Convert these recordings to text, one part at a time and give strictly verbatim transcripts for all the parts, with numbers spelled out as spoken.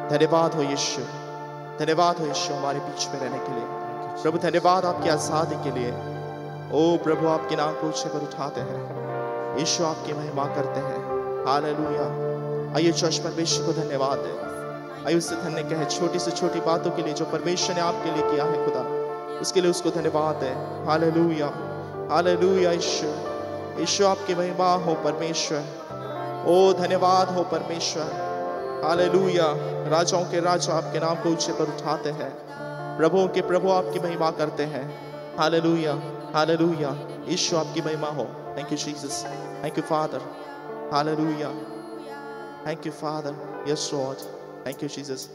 धन्यवाद हो यीशु, धन्यवाद हो यीशु हमारे बीच में रहने के लिए। प्रभु धन्यवाद आपकी आजादी के लिए। ओ प्रभु आपके नाम को ऊंचे पर उठाते हैं, यीशु आपकी महिमा करते हैं। हालेलुया। आइए चर्च परमेश्वर को धन्यवाद दें। आइए उससे धन्य कहे छोटी से छोटी बातों के लिए जो परमेश्वर ने आपके लिए किया है खुदा, उसके लिए उसको धन्यवाद दें। Hallelujah, hallelujah. यीशु, यीशु आपकी महिमा हो परमेश्वर। ओ धन्यवाद हो परमेश्वर। हालेलुया। राजाओं के राजा आपके नाम को ऊंचे पर उठाते हैं, प्रभुओं के प्रभु आपकी महिमा करते हैं। Hallelujah, hallelujah. यीशु आपकी महिमा हो। Thank you Jesus, thank you father. Hallelujah, thank you father. Yes lord, thank you Jesus.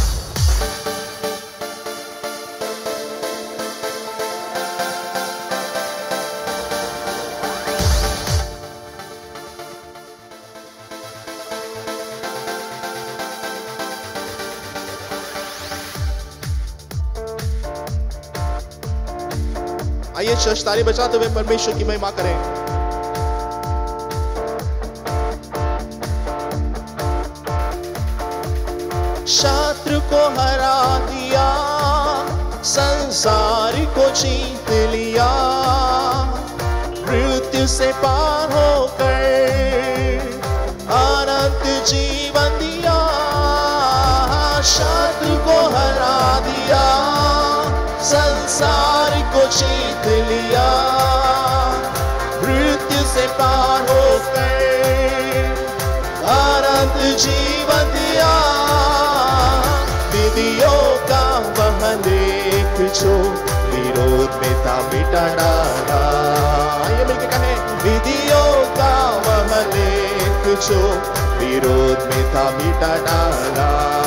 आइए चर्च ताली बजाते हुए परमेश्वर की महिमा करें। शत्रु को हरा दिया, संसार को जीत लिया, मृत्यु से पार होकर अनंत जीवन दिया। शत्रु को हरा दिया, संसार को जीत लिया, मृत्यु से पार होकर अनंत जीवन दिया। विधियों का वह लेख जो विरोध में था मिटा डाला। आइए मिलके कहें, विधियों का वह लेख जो विरोध में था मिटा डाला।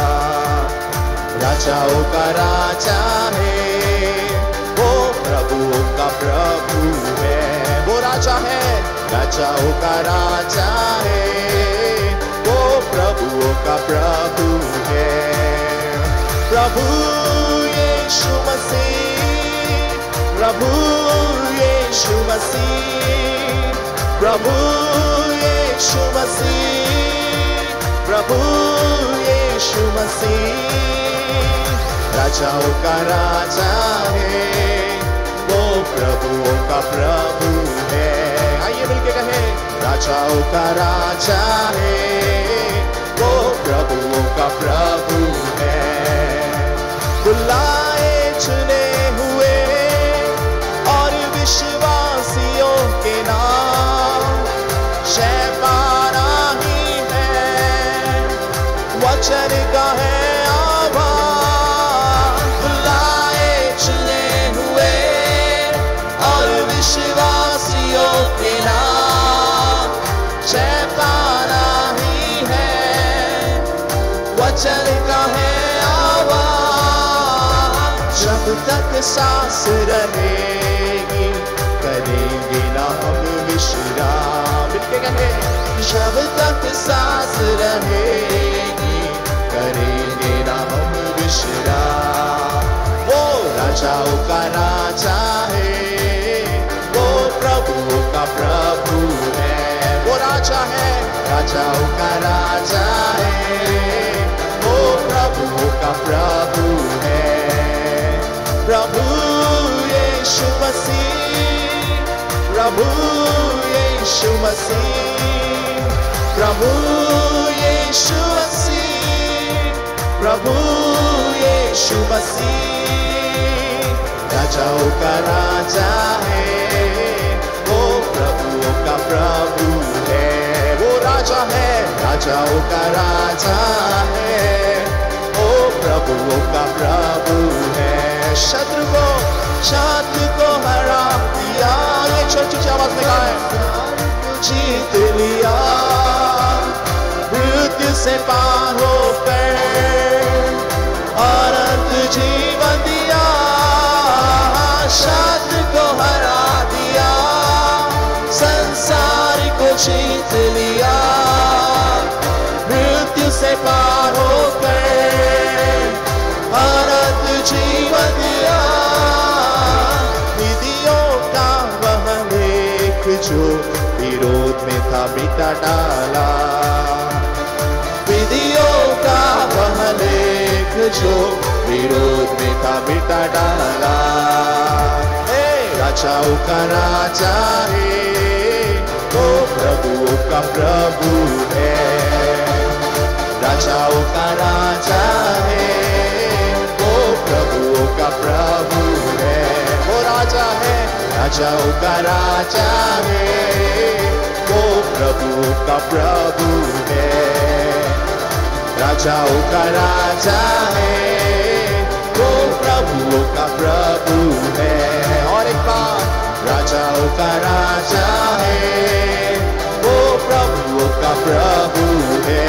राजाओं का राजा है, वो प्रभुओं का प्रभु है। वो राजा है, राजाओं का राजा है, वो प्रभुओं का प्रभु है। प्रभु यीशु मसीह, प्रभु यीशु मसीह, प्रभु यीशु मसीह, प्रभु यीशु मसीह। राजाओं का राजा है, वो प्रभुओं का प्रभु है। आइए मिलके कहें, राजाओं का राजा है, वो प्रभुओं का प्रभु है। बुलाए चुने हुए और विश्वासियों के नाम शैताना ही है, वचन का है विश्वासियों के नाम शैताना ही है, वचन का है आवाज। जब तक सांस रहेगी करेंगे ना हम विश्राम। मिलके कहें, जब तक सांस रहेगी करेंगे ना हम विश्राम। वो राजाओं का राजा है, प्रभुओं का प्रभु है। वो राजा है, राजाओं का राजा है, वो प्रभुओं का प्रभु है। प्रभु यीशु मसीह, प्रभु यीशु मसीह, प्रभु यीशु मसीह, प्रभु यीशु मसीह। राजाओं का राजा है, प्रभुओं का प्रभु है। वो राजा है, राजाओं का राजा है, वो प्रभुओं का प्रभु है। शत्रु को शत्रु को हरा दिया। ये छोटी सी आवाज में गाएं, जीत लिया, मृत्यु से पार होकर अनंत जीवन दिया। शत्रु को हरा दिया, संसार को जीत लिया, मृत्यु से पार होकर अनंत जीवन दिया। विधियों का वह लेख जो विरोध में था मिटा डाला। विधियों का वह लेख मिटा डाला। हे राजाओं का राजा है, वो प्रभुओं का प्रभु है। राजाओं का राजा है, वो प्रभुओं का प्रभु है। वो राजा है, राजाओं का राजा है, वो प्रभुओं का प्रभु है। राजाओं का राजा है, वो प्रभुओं का प्रभु है। और एक बार, राजाओं का राजा है, वो प्रभुओं का प्रभु है।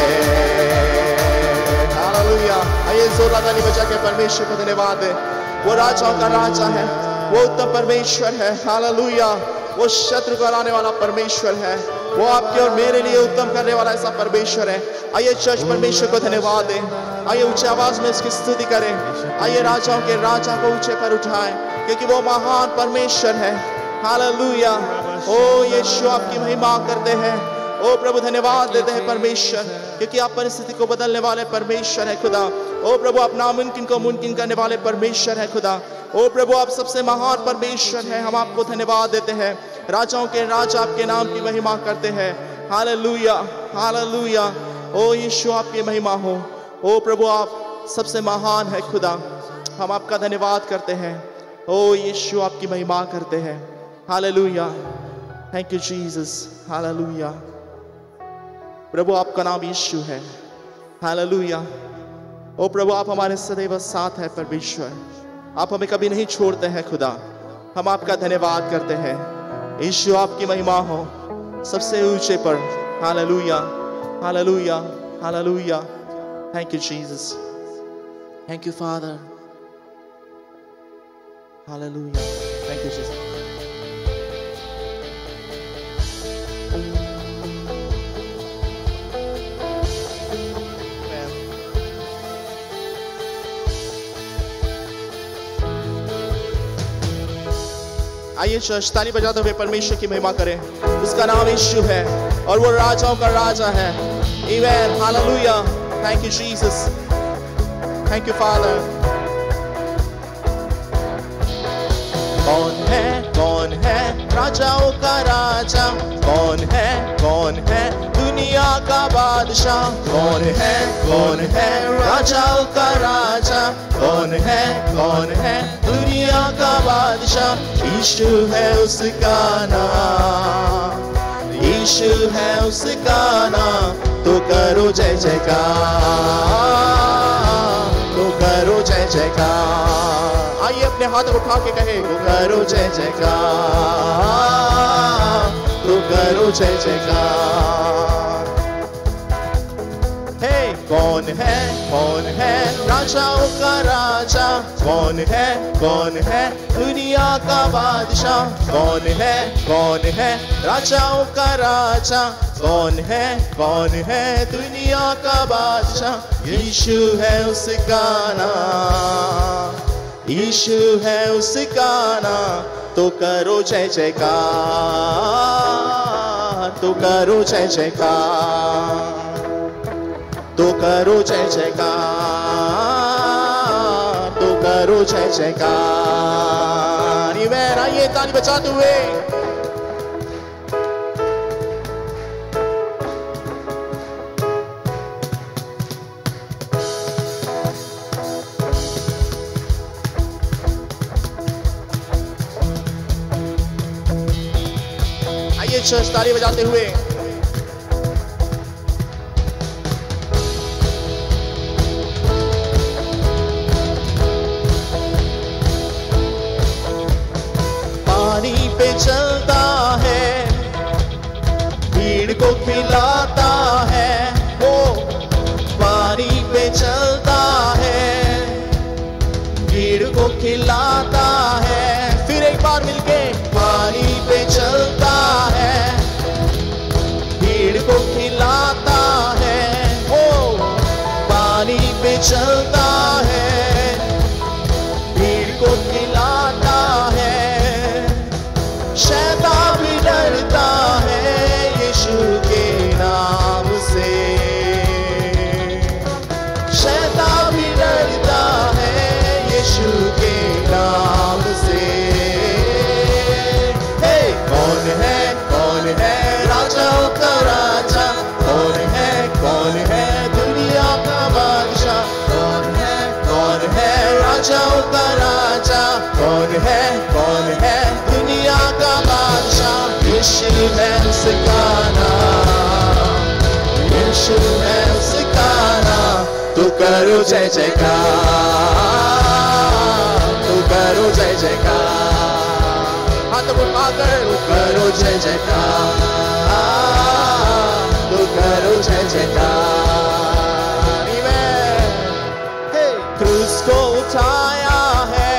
हालेलुया। आइए जोरदार ताली बजा के परमेश्वर को धन्यवाद दें। वो राजाओं का राजा है, वो उत्तम परमेश्वर है। हालेलुया। वो शत्रु को हराने वाला परमेश्वर है, वो आपके और मेरे लिए उत्तम करने वाला ऐसा परमेश्वर है। आइए चर्च परमेश्वर को धन्यवाद दें। आइए ऊंची आवाज में इसकी स्तुति करें। आइए राजाओं के राजा को ऊंचे पर उठाएं, क्योंकि वो महान परमेश्वर है। हालेलुया। ओ यीशु आपकी महिमा करते हैं। ओ प्रभु धन्यवाद देते हैं परमेश्वर, क्योंकि आप परिस्थिति को बदलने वाले परमेश्वर है खुदा। ओ प्रभु आप नामुमकिन को मुमकिन करने वाले परमेश्वर है खुदा। ओ प्रभु आप सबसे महान परमेश्वर है। हम आपको धन्यवाद देते हैं। राजाओं के राजा आपके नाम की महिमा करते हैं। Hallelujah, hallelujah. ओ यीशु आपकी महिमा हो। ओ प्रभु आप सबसे महान है खुदा। हम आपका धन्यवाद करते हैं। ओ यीशु आपकी महिमा करते हैं। Hallelujah. Thank you Jesus. Hallelujah. प्रभु आपका नाम यीशु है। हालेलुया। ओ प्रभु आप हमारे सदैव साथ है परमेश्वर। आप हमें कभी नहीं छोड़ते हैं खुदा। हम आपका धन्यवाद करते हैं। यीशु आपकी महिमा हो सबसे ऊंचे पर। Hallelujah, hallelujah, hallelujah. Thank you Jesus. Thank you father. Hallelujah. Thank you Jesus. आइए चर्च ताली बजाते हुए परमेश्वर की महिमा करें। उसका नाम यीशु है और वो राजाओं का राजा है। Amen. Hallelujah. Thank you Jesus. Thank you father. कौन है, कौन है राजाओं का राजा? कौन है, कौन है दुनिया का बादशाह? कौन है, कौन है राजाओं का राजा? कौन है, कौन है दुनिया का बादशाह? यीशु है उसका नाम, यीशु है उसका नाम। तो करो जय जयकार, तो करो जय जयकार। आइए अपने हाथ उठा के कहे, तो करो जय जयकार, तो करो जय जयकार। हे कौन है, कौन है राजाओं का राजा? कौन है, कौन है दुनिया का बादशाह? कौन है, कौन है राजाओं का राजा? कौन है, कौन है दुनिया का बादशाह? यीशु है उसका नाम, यीशु है उसका नाम। तो करो जय जयकार, तो करो जय जयकार, तो करो जय जयकार, तो करो जय जयकार। आमीन। आइए ताली बजाते हुए चर्च ताली बजाते हुए पानी पे चलता है, भीड़ को खिलाता है। वो पानी पे चलता है, भीड़ को खिलाता है। फिर एक बार मिलके पानी पे चलता है, भीड़ को खिलाता है। ओ पानी पे चलता है, भीड़ को खिलाता है। शैतान भी डरता है यीशु के नाम से, शैतान भी डरता है यीशु के है कौन है दुनिया का बादशाह? यीशु है उसका नाम, यीशु है उसका नाम। तो करो जय जयकार, तो करो जय जयकार, हाथ उठाकर तो करो जय जयकार, तो करो जय जयकार। हे क्रूस को उठाया है,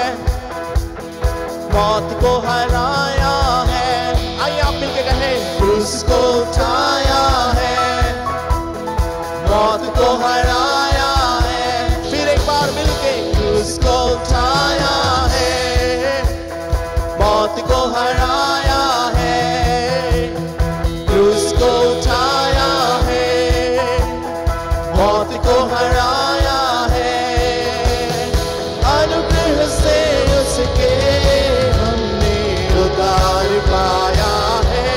मौत को हराया है। आइए आप मिलके कहें, क्रूस को उठाया है, मौत को हराया है। फिर एक बार मिलके, क्रूस को उठाया है, मौत को हराया है, क्रूस को उठाया है, मौत को हराया है। अनुग्रह से उसके हमने उद्धार पाया है,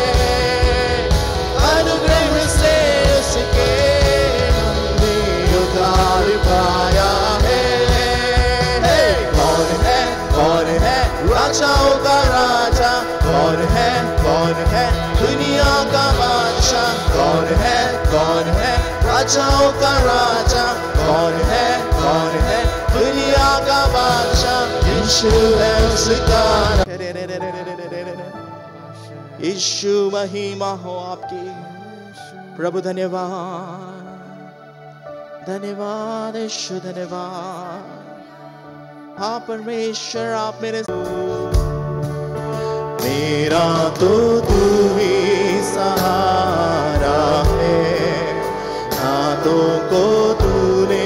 अनुग्रह से उसके हमने उद्धार पाया है। हे कौन है कौन है राजाओं का राजा? कौन है कौन है दुनिया का बादशाह? कौन है कौन है राजाओं का राजा? कौन है कौन है दुनिया का बादशाह? यीशु है उसका नाम। यीशु महिमा हो आपकी। प्रभु धन्यवाद, धन्यवाद यीशु धन्यवाद। हाँ परमेश्वर आप मेरे, मेरा तो तू ही सहारा है, हाथों को तूने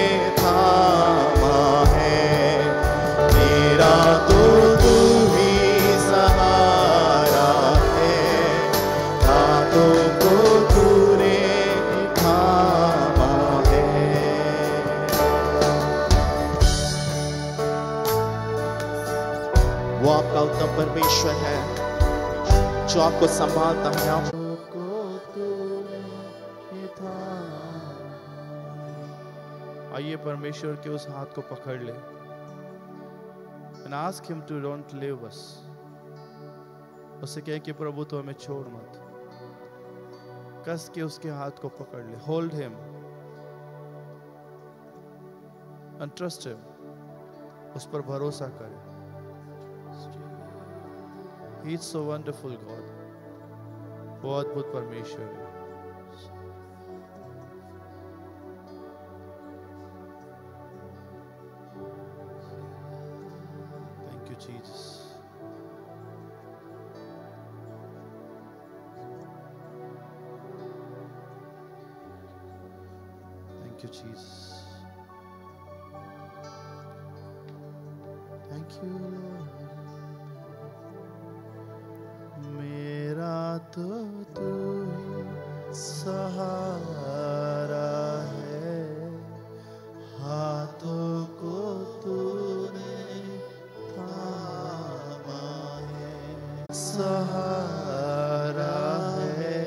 थामा है। मेरा तो तू ही सहारा है, हाथों को तूने थामा है। वो आपका उत्तम परमेश्वर है जो आपको संभालता है। आपको आइए परमेश्वर के उस हाथ को पकड़ ले and ask him to don't leave us। उससे कहे कि प्रभु तो हमें छोड़ मत। कस के उसके हाथ को पकड़ ले, hold him and trust him। उस पर भरोसा करे। He is so wonderful God। वो अद्भुत परमेश्वर है। Thank you Jesus। Thank you Jesus। Thank you Lord। मेरा तो तू ही सहारा है, हाथों को तूने थामा है। सहारा है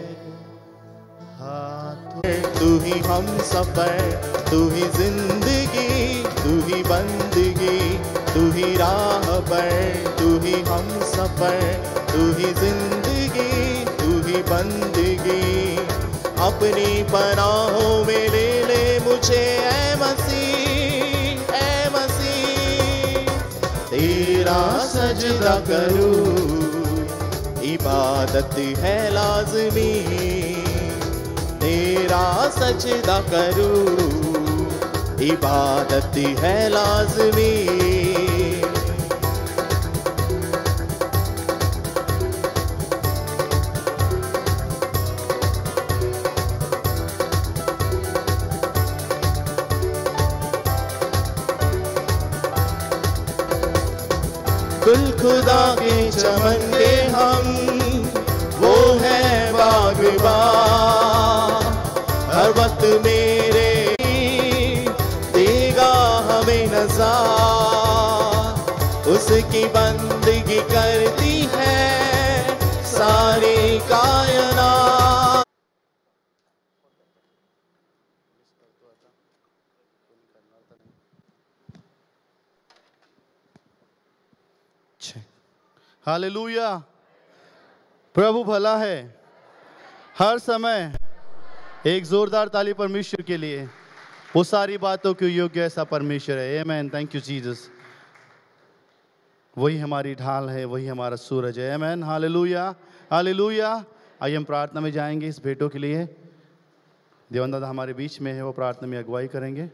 हाथों, तू ही हम सफर, तू ही जिंदगी, तू ही बंदगी, तू ही राह पर, तू ही हम सफर, तू ही जिंदगी, तू ही बंदगी। अपनी पनाहों में ले ले मुझे ऐ मसीह, ऐ मसीह। तेरा सजदा करूं, इबादत है लाज़मी। तेरा सजदा करूं, इबादत है लाज़मी। गुल खुदा के चमन के हम, वो है बागबान। हर वक्त मेरे देगा हमें नज़ार। उसकी बंदगी करती है सारी कायनात। हालेलुया। प्रभु भला है हर समय। एक जोरदार ताली परमेश्वर के लिए। वो सारी बातों के योग्य ऐसा परमेश्वर है। आमेन। Thank you Jesus. वही हमारी ढाल है, वही हमारा सूरज है। आमेन। Hallelujah, hallelujah. आइए हम प्रार्थना में जाएंगे इस भेंटों के लिए। देवन दादा हमारे बीच में है, वो प्रार्थना में अगुवाई करेंगे।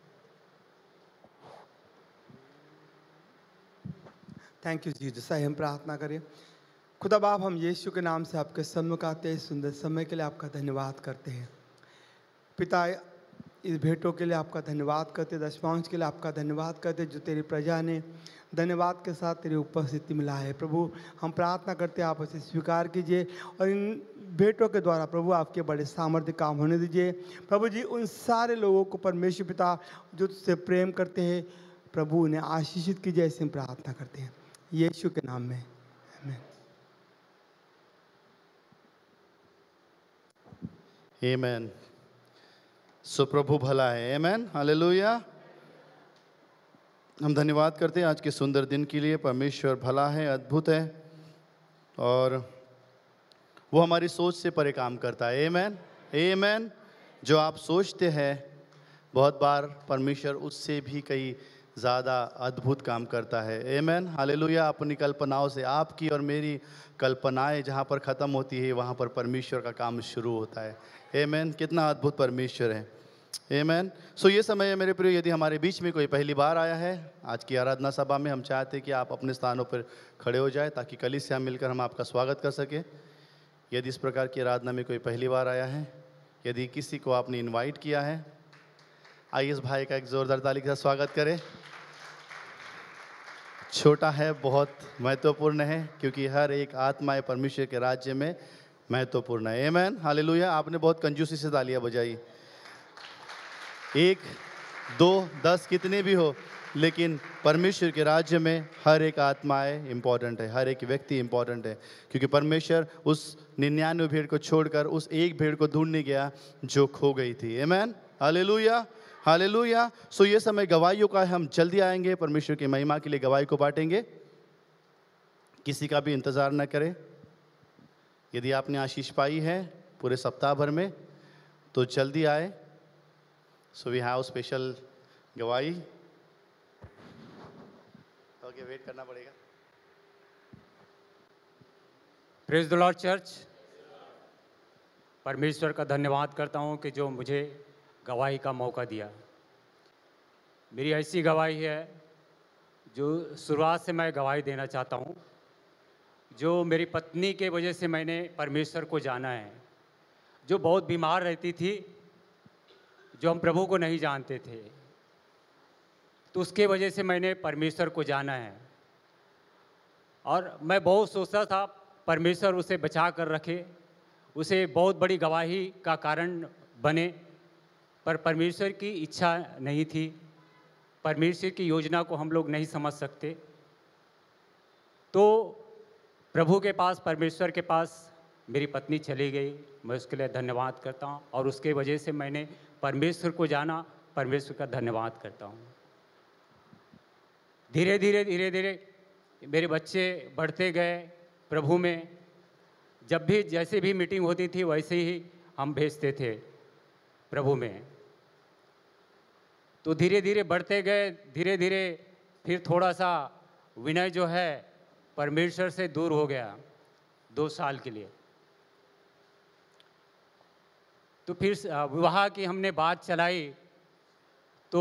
Thank you Jesus. आइए हम प्रार्थना करें। खुदा बाप, हम यीशु के नाम से आपके सम्मुख आते हैं। सुंदर समय के लिए आपका धन्यवाद करते हैं पिता। इस भेंटों के लिए आपका धन्यवाद करते, दशमांश के लिए आपका धन्यवाद करते जो तेरी प्रजा ने धन्यवाद के साथ तेरी उपस्थिति मिला है। प्रभु हम प्रार्थना करते हैं आप इसे स्वीकार कीजिए और इन भेंटों के द्वारा प्रभु आपके बड़े सामर्थ्य काम होने दीजिए। प्रभु जी उन सारे लोगों को परमेश्वर पिता जो तुझसे प्रेम करते हैं प्रभु उन्हें आशीषित कीजिए, ऐसे हम प्रार्थना करते हैं यीशु के नाम में। आमीन। आमेन। सो प्रभु भला है। आमेन। हालेलुया। हम धन्यवाद करते हैं आज के सुंदर दिन के लिए। परमेश्वर भला है, अद्भुत है और वो हमारी सोच से परे काम करता है। आमेन, आमेन। जो आप सोचते हैं बहुत बार परमेश्वर उससे भी कई ज़्यादा अद्भुत काम करता है। Amen, hallelujah. अपनी कल्पनाओं से, आपकी और मेरी कल्पनाएं जहाँ पर ख़त्म होती है वहाँ पर परमेश्वर का काम शुरू होता है। आमेन। कितना अद्भुत परमेश्वर है। आमेन। सो ये समय है मेरे प्रिय, यदि हमारे बीच में कोई पहली बार आया है आज की आराधना सभा में, हम चाहते हैं कि आप अपने स्थानों पर खड़े हो जाए ताकि कलीसिया मिलकर हम आपका स्वागत कर सकें। यदि इस प्रकार की आराधना में कोई पहली बार आया है, यदि किसी को आपने इनवाइट किया है, आइए इस भाई का एक जोरदार ताली के साथ स्वागत करें। छोटा है, बहुत महत्वपूर्ण है, क्योंकि हर एक आत्मा परमेश्वर के राज्य में महत्वपूर्ण है। Amen, hallelujah. आपने बहुत कंजूसी से तालियां बजाई। एक, दो, दस कितने भी हो, लेकिन परमेश्वर के राज्य में हर एक आत्माएं इंपॉर्टेंट है, हर एक व्यक्ति इंपॉर्टेंट है, क्योंकि परमेश्वर उस निन्यानवे भेड़ को छोड़कर उस एक भेड़ को ढूंढने गया जो खो गई थी। आमेन, हालेलुया, हालेलुया। सो ये समय गवाहियों का है, हम जल्दी आएंगे, परमेश्वर की महिमा के लिए गवाही को बांटेंगे। किसी का भी इंतजार न करें। यदि आपने आशीष पाई है पूरे सप्ताह भर में तो जल्दी आए। सो वी हैव स्पेशल गवाही। ओके, वेट करना पड़ेगा। Praise the lord church. परमेश्वर का धन्यवाद करता हूं कि जो मुझे गवाही का मौका दिया। मेरी ऐसी गवाही है जो शुरुआत से मैं गवाही देना चाहता हूं। जो मेरी पत्नी के वजह से मैंने परमेश्वर को जाना है, जो बहुत बीमार रहती थी, जो हम प्रभु को नहीं जानते थे, तो उसके वजह से मैंने परमेश्वर को जाना है। और मैं बहुत सोचता था परमेश्वर उसे बचा कर रखे, उसे बहुत बड़ी गवाही का कारण बने, पर परमेश्वर की इच्छा नहीं थी। परमेश्वर की योजना को हम लोग नहीं समझ सकते। तो प्रभु के पास, परमेश्वर के पास मेरी पत्नी चली गई। मैं उसके लिए धन्यवाद करता हूँ और उसके वजह से मैंने परमेश्वर को जाना। परमेश्वर का धन्यवाद करता हूँ। धीरे धीरे धीरे धीरे मेरे बच्चे बढ़ते गए प्रभु में। जब भी जैसे भी मीटिंग होती थी वैसे ही हम भेजते थे प्रभु में। तो धीरे धीरे बढ़ते गए। धीरे धीरे फिर थोड़ा सा विनय जो है परमेश्वर से दूर हो गया दो साल के लिए। तो फिर विवाह की हमने बात चलाई तो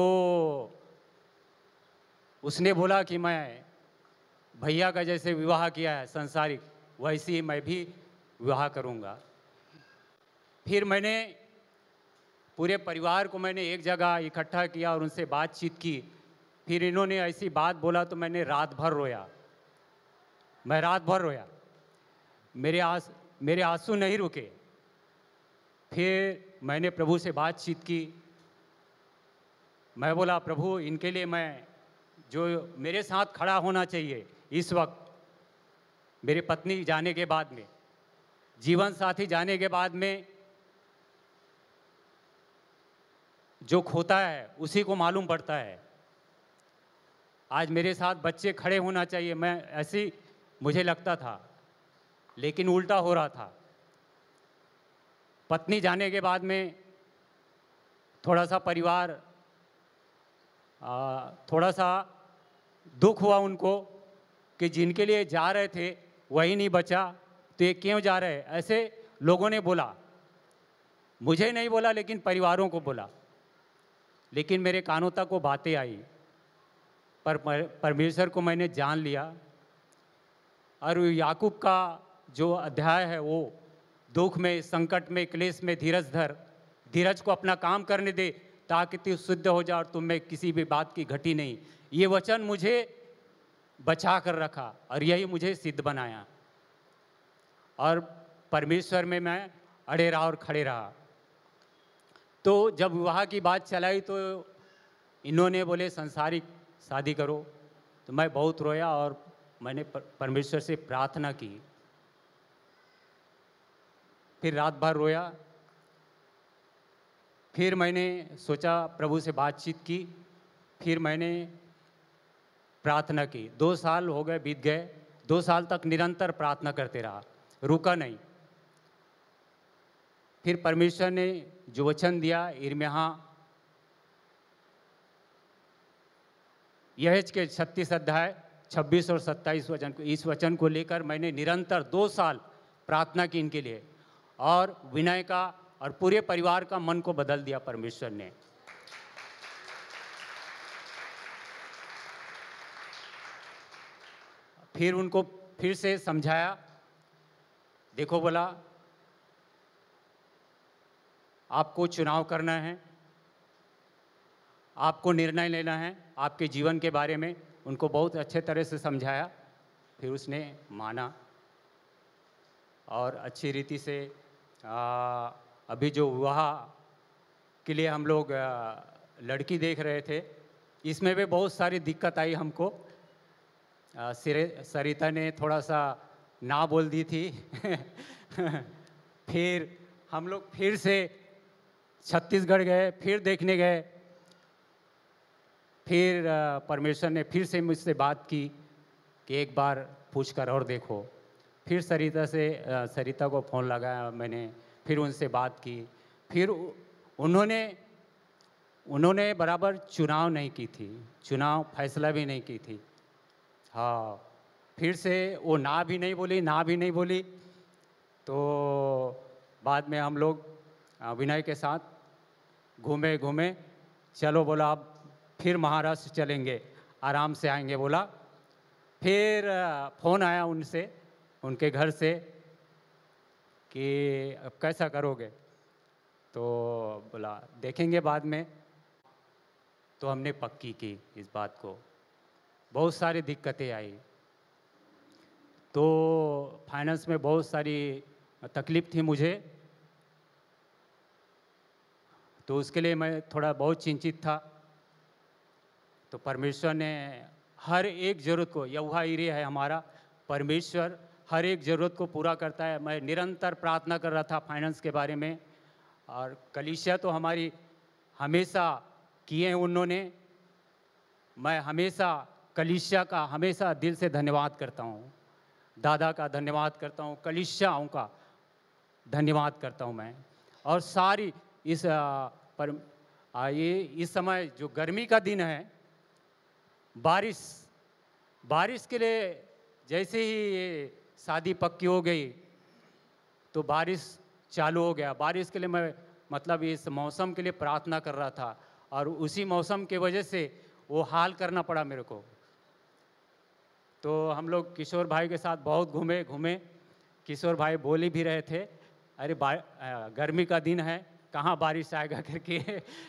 उसने बोला कि मैं भैया का जैसे विवाह किया है संसारिक, वैसे ही मैं भी विवाह करूंगा। फिर मैंने पूरे परिवार को मैंने एक जगह इकट्ठा किया और उनसे बातचीत की। फिर इन्होंने ऐसी बात बोला तो मैंने रात भर रोया। मैं रात भर रोया, मेरे आंस मेरे आंसू नहीं रुके। फिर मैंने प्रभु से बातचीत की। मैं बोला प्रभु, इनके लिए मैं, जो मेरे साथ खड़ा होना चाहिए इस वक्त, मेरी पत्नी जाने के बाद में, जीवन साथी जाने के बाद में, जो खोता है उसी को मालूम पड़ता है। आज मेरे साथ बच्चे खड़े होना चाहिए। मैं ऐसी मुझे लगता था, लेकिन उल्टा हो रहा था। पत्नी जाने के बाद में थोड़ा सा परिवार आ, थोड़ा सा दुख हुआ उनको कि जिनके लिए जा रहे थे वही नहीं बचा, तो ये क्यों जा रहे हैं, ऐसे लोगों ने बोला। मुझे नहीं बोला, लेकिन परिवारों को बोला। लेकिन मेरे कानों तक वो बातें आई, पर परमेश्वर को मैंने जान लिया। और याकूब का जो अध्याय है, वो दुख में, संकट में, क्लेश में धीरज धर, धीरज को अपना काम करने दे, ताकि तू शुद्ध हो जा और तुम में किसी भी बात की घटी नहीं। ये वचन मुझे बचा कर रखा और यही मुझे सिद्ध बनाया। और परमेश्वर में मैं अड़े रहा और खड़े रहा। तो जब विवाह की बात चलाई तो इन्होंने बोले संसारिक शादी करो, तो मैं बहुत रोया और मैंने परमेश्वर से प्रार्थना की। फिर रात भर रोया। फिर मैंने सोचा, प्रभु से बातचीत की। फिर मैंने प्रार्थना की। दो साल हो गए, बीत गए। दो साल तक निरंतर प्रार्थना करते रहा, रुका नहीं। फिर परमेश्वर ने जो वचन दिया, यिर्मयाह यहेज के छत्तीस अध्याय छब्बीस और सत्ताईस वचन को, इस वचन को लेकर मैंने निरंतर दो साल प्रार्थना की इनके लिए, और विनय का और पूरे परिवार का मन को बदल दिया परमेश्वर ने। फिर उनको फिर से समझाया। देखो, बोला आपको चुनाव करना है, आपको निर्णय लेना है आपके जीवन के बारे में। उनको बहुत अच्छे तरह से समझाया। फिर उसने माना और अच्छी रीति से आ, अभी जो विवाह के लिए हम लोग आ, लड़की देख रहे थे, इसमें भी बहुत सारी दिक्कत आई हमको। आ, सरिता ने थोड़ा सा ना बोल दी थी। फिर हम लोग फिर से छत्तीसगढ़ गए, फिर देखने गए। फिर परमेश्वर ने फिर से मुझसे बात की कि एक बार पूछ कर और देखो। फिर सरिता से सरिता को फ़ोन लगाया मैंने, फिर उनसे बात की। फिर उन्होंने उन्होंने बराबर चुनाव नहीं की थी, चुनाव फैसला भी नहीं की थी। हाँ, फिर से वो ना भी नहीं बोली, ना भी नहीं बोली। तो बाद में हम लोग विनय के साथ घूमे घूमे चलो, बोला अब फिर महाराष्ट्र चलेंगे, आराम से आएंगे बोला। फिर फ़ोन आया उनसे, उनके घर से, कि अब कैसा करोगे। तो बोला देखेंगे बाद में। तो हमने पक्की की इस बात को। बहुत सारी दिक्कतें आई, तो फाइनेंस में बहुत सारी तकलीफ़ थी मुझे। तो उसके लिए मैं थोड़ा बहुत चिंतित था। तो परमेश्वर ने हर एक ज़रूरत को, यहोवा यीरे है हमारा, परमेश्वर हर एक ज़रूरत को पूरा करता है। मैं निरंतर प्रार्थना कर रहा था फाइनेंस के बारे में। और कलीसिया तो हमारी हमेशा किए हैं उन्होंने। मैं हमेशा कलीसिया का हमेशा दिल से धन्यवाद करता हूँ। दादा का धन्यवाद करता हूँ, कलीसियाओं का धन्यवाद करता हूँ मैं। और सारी इस पर ये इस समय जो गर्मी का दिन है, बारिश बारिश के लिए जैसे ही ये शादी पक्की हो गई तो बारिश चालू हो गया। बारिश के लिए मैं मतलब इस मौसम के लिए प्रार्थना कर रहा था, और उसी मौसम के वजह से वो हाल करना पड़ा मेरे को। तो हम लोग किशोर भाई के साथ बहुत घूमे घूमे किशोर भाई बोल भी रहे थे, अरे गर्मी का दिन है, कहाँ बारिश आएगा करके।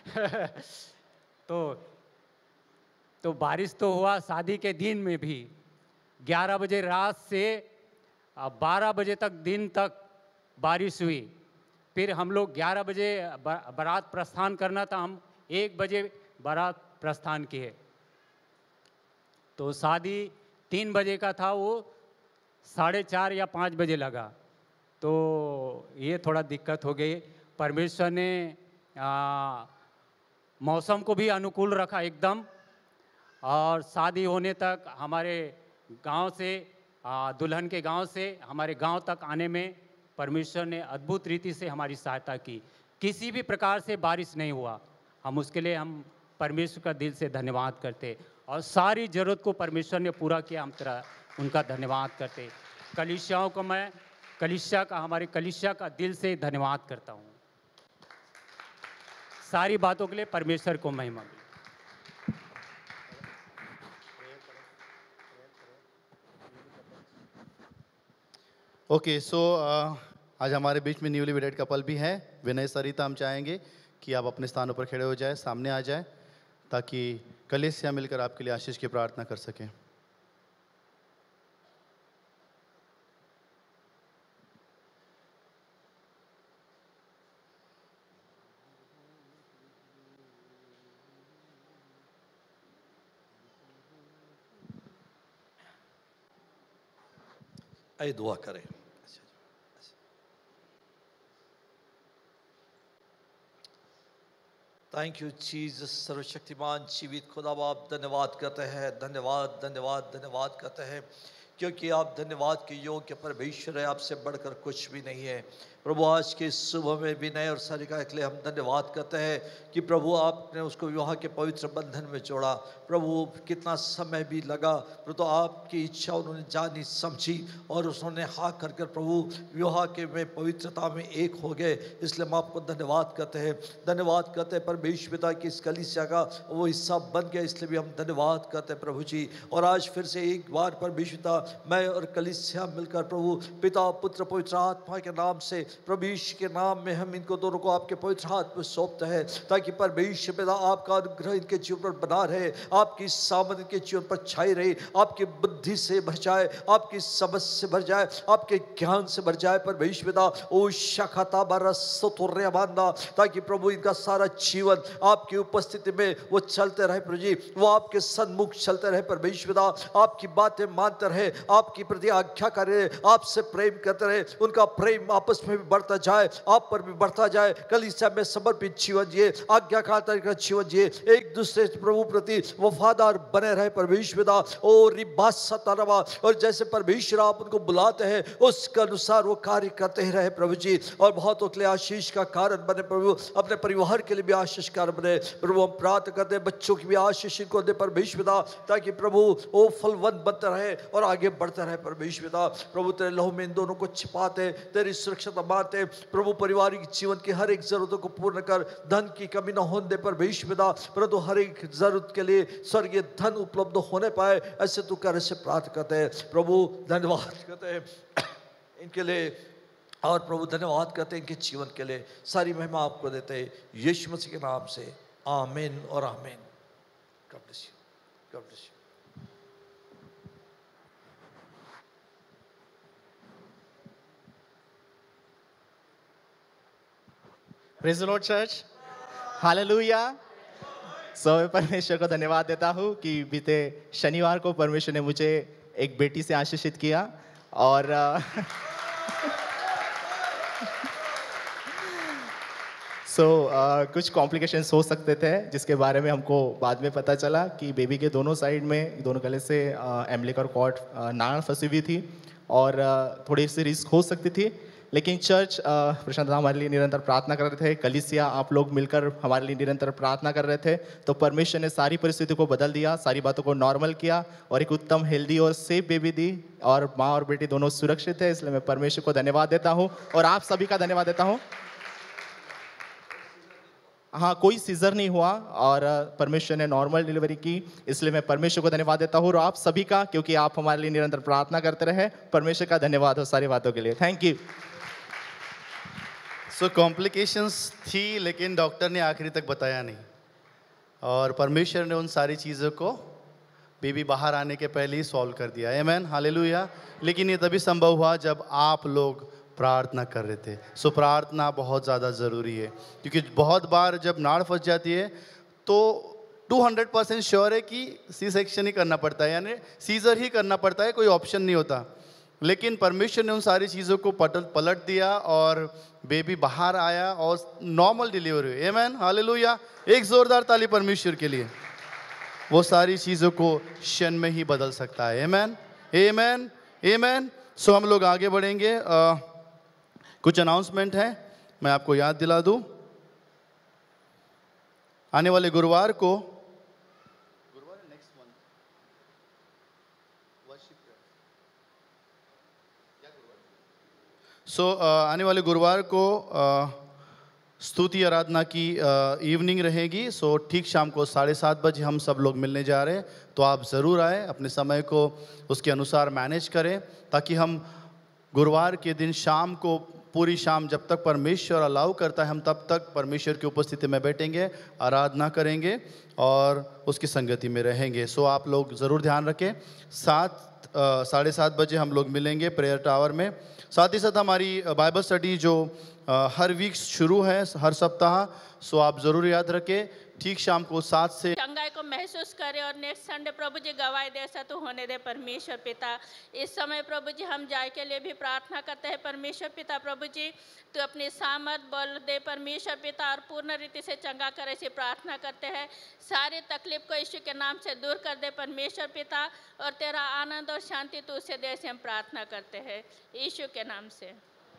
तो तो बारिश तो हुआ शादी के दिन में भी। ग्यारह बजे रात से बारह बजे तक दिन तक बारिश हुई। फिर हम लोग ग्यारह बजे बारात प्रस्थान करना था, हम एक बजे बारात प्रस्थान किए। तो शादी तीन बजे का था, वो साढ़े चार या पाँच बजे लगा। तो ये थोड़ा दिक्कत हो गई। परमेश्वर ने आ, मौसम को भी अनुकूल रखा एकदम। और शादी होने तक हमारे गांव से आ, दुल्हन के गांव से हमारे गांव तक आने में परमेश्वर ने अद्भुत रीति से हमारी सहायता की। किसी भी प्रकार से बारिश नहीं हुआ, हम उसके लिए हम परमेश्वर का दिल से धन्यवाद करते, और सारी ज़रूरत को परमेश्वर ने पूरा किया, हम तेरा उनका धन्यवाद करते। कलीसियाओं को मैं कलीसिया का हमारे कलीसिया का दिल से धन्यवाद करता हूँ। सारी बातों के लिए परमेश्वर को महिमा मिले। ओके सो आज हमारे बीच में न्यूली वेडेड कपल भी है, विनय सरिता। हम चाहेंगे कि आप अपने स्थानों पर खड़े हो जाए, सामने आ जाए, ताकि कलीसिया मिलकर आपके लिए आशीष की प्रार्थना कर सकें। आइए दुआ करें। Thank you Jesus. सर्वशक्तिमान जीवित खुदा बाप धन्यवाद करते हैं, धन्यवाद धन्यवाद धन्यवाद करते हैं, क्योंकि आप धन्यवाद के योग्य परमेश्वर है, आपसे बढ़कर कुछ भी नहीं है। प्रभु आज के सुबह में विनय और सरिता के लिए हम धन्यवाद करते हैं कि प्रभु आपने उसको विवाह के पवित्र बंधन में जोड़ा। प्रभु कितना समय भी लगा, तो आपकी इच्छा उन्होंने जानी समझी और उन्होंने हाँ कर कर प्रभु विवाह के में पवित्रता में एक हो गए। इसलिए हम आपको धन्यवाद करते हैं, धन्यवाद करते हैं परमेश्वर पिता की इस कलीसिया का वो हिस्सा बन गया, इसलिए भी हम धन्यवाद करते हैं प्रभु जी। और आज फिर से एक बार परमेश्वर पिता मैं और कलीसिया मिलकर प्रभु पिता पुत्र पवित्र आत्मा के नाम से परमेश्वर के नाम में हम इनको दोनों को आपके पवित्र हाथ में सौंपते हैं, ताकि परमेश्वर पिता आपका अनुग्रह इनके जीवन पर बना रहे, आपकी सामर्थ इनके जीवन पर छाई रहे, आपकी बुद्धि से भर जाए, आपकी समझ से भर जाए, आपके ज्ञान से भर जाए परमेश्वर पिता। ओ शखता बरसतुर्य बांधा, ताकि प्रभु इनका सारा जीवन आपकी उपस्थिति में वो चलते रहे प्रभु जी, वो आपके सन्मुख चलते रहे परमेश्वर पिता, आपकी बातें मानते रहे, आपकी प्रति आज्ञा करे, आपसे प्रेम करते रहे, उनका प्रेम आपस में भी बढ़ता जाए, आप पर भी बढ़ता जाए। कलीसिया में समर्पित जीवन जिए, आज्ञाकारी का जीवन जिए, एक दूसरे प्रभु प्रति वफादार बने रहे परमेश्वर पिता। ओ रिबासतरवा, और जैसे परमेश्वर आप उनको बुलाते हैं उसके अनुसार वो कार्य करते ही रहे प्रभु जी, और बहुतों के लिए आशीष का कारण बने प्रभु, अपने परिवार के लिए भी आशीष कारण बने प्रभु। हम प्रार्थना करते हैं बच्चों की भी आशीष को दे परमेश्वर पिता, ताकि प्रभु वो फलवंत बनते रहे और आगे बढ़ते रहे परमेश्वर पिता। प्रभु तेरे लहू में इन दोनों को छिपाते, तेरी सुरक्षा मानते प्रभु, पारिवारिक जीवन की हर एक जरूरतों को पूर्ण कर, धन की कमी न होने दे परमेश्वर पिता, परंतु हर एक जरूरत के लिए स्वर्गीय धन उपलब्ध होने पाए, ऐसे तू कर से प्रार्थना करते हैं प्रभु। धन्यवाद करते हैं इनके लिए, और प्रभु धन्यवाद करते हैं इनके जीवन के लिए, सारी महिमा आपको देते हैं यीशु मसीह के नाम से, आमीन और amen. God bless you, God bless you. Praise the lord church, hallelujah. So मैं परमेश्वर को धन्यवाद देता हूँ कि बीते शनिवार को परमेश्वर ने मुझे एक बेटी से आशीषित किया, और सो so, uh, कुछ कॉम्प्लिकेशंस हो सकते थे, जिसके बारे में हमको बाद में पता चला कि बेबी के दोनों साइड में, दोनों गले से एम्बलिकल कॉर्ड नाड़ फंसी हुई थी, और uh, थोड़ी सी रिस्क हो सकती थी। लेकिन चर्च प्रशांत हमारे लिए निरंतर प्रार्थना कर रहे थे, कलीसिया आप लोग मिलकर हमारे लिए निरंतर प्रार्थना कर रहे थे, तो परमेश्वर ने सारी परिस्थिति को बदल दिया, सारी बातों को नॉर्मल किया, और एक उत्तम हेल्दी और सेफ बेबी दी, और माँ और बेटी दोनों सुरक्षित है। इसलिए मैं परमेश्वर को धन्यवाद देता हूँ, और आप सभी का धन्यवाद देता हूँ। हाँ, कोई सीजर नहीं हुआ, और परमेश्वर ने नॉर्मल डिलीवरी की, इसलिए मैं परमेश्वर को धन्यवाद देता हूँ, और आप सभी का, क्योंकि आप हमारे लिए निरंतर प्रार्थना करते रहे। परमेश्वर का धन्यवाद हो सारी बातों के लिए। Thank you. सो कॉम्प्लिकेशंस थी, लेकिन डॉक्टर ने आखिरी तक बताया नहीं, और परमेश्वर ने उन सारी चीज़ों को बेबी बाहर आने के पहले ही सॉल्व कर दिया। Amen, hallelujah. लेकिन ये तभी संभव हुआ जब आप लोग प्रार्थना कर रहे थे। सो प्रार्थना बहुत ज़्यादा ज़रूरी है, क्योंकि बहुत बार जब नाड़ फंस जाती है तो दो सौ परसेंट श्योर है कि सी सेक्शन ही करना पड़ता है, यानी सीजर ही करना पड़ता है, कोई ऑप्शन नहीं होता। लेकिन परमेश्वर ने उन सारी चीज़ों को पटल पलट दिया, और बेबी बाहर आया, और नॉर्मल डिलीवरी हुई। Amen, hallelujah. एक ज़ोरदार ताली परमेश्वर के लिए। वो सारी चीज़ों को क्षण में ही बदल सकता है। आमेन, आमेन। आमेन। सो हम लोग आगे बढ़ेंगे। आ, कुछ अनाउंसमेंट है, मैं आपको याद दिला दूं। आने वाले गुरुवार को सो so, uh, आने वाले गुरुवार को uh, स्तुति आराधना की इवनिंग uh, रहेगी। सो so, ठीक शाम को साढ़े सात बजे हम सब लोग मिलने जा रहे हैं, तो आप ज़रूर आए, अपने समय को उसके अनुसार मैनेज करें, ताकि हम गुरुवार के दिन शाम को पूरी शाम जब तक परमेश्वर अलाउ करता है हम तब तक परमेश्वर की उपस्थिति में बैठेंगे, आराधना करेंगे और उसकी संगति में रहेंगे। सो so, आप लोग ज़रूर ध्यान रखें। सात साढ़े सात बजे हम लोग मिलेंगे प्रेयर टावर में। साथ ही साथ हमारी बाइबल स्टडी जो आ, हर वीक शुरू है, हर सप्ताह। सो आप ज़रूर याद रखें, ठीक शाम को सात से चंगाई को महसूस करें और नेक्स्ट संडे प्रभु जी गवाही दे ऐसा तो होने दे परमेश्वर पिता। इस समय प्रभु जी हम जाय के लिए भी प्रार्थना करते हैं परमेश्वर पिता। प्रभु जी तो अपनी सामर्थ बल दे परमेश्वर पिता और पूर्ण रीति से चंगा करे से प्रार्थना करते हैं। सारी तकलीफ को यीशु के नाम से दूर कर दे परमेश्वर पिता, और तेरा आनंद और शांति तो उसे दे से हम प्रार्थना करते हैं यीशु के नाम से।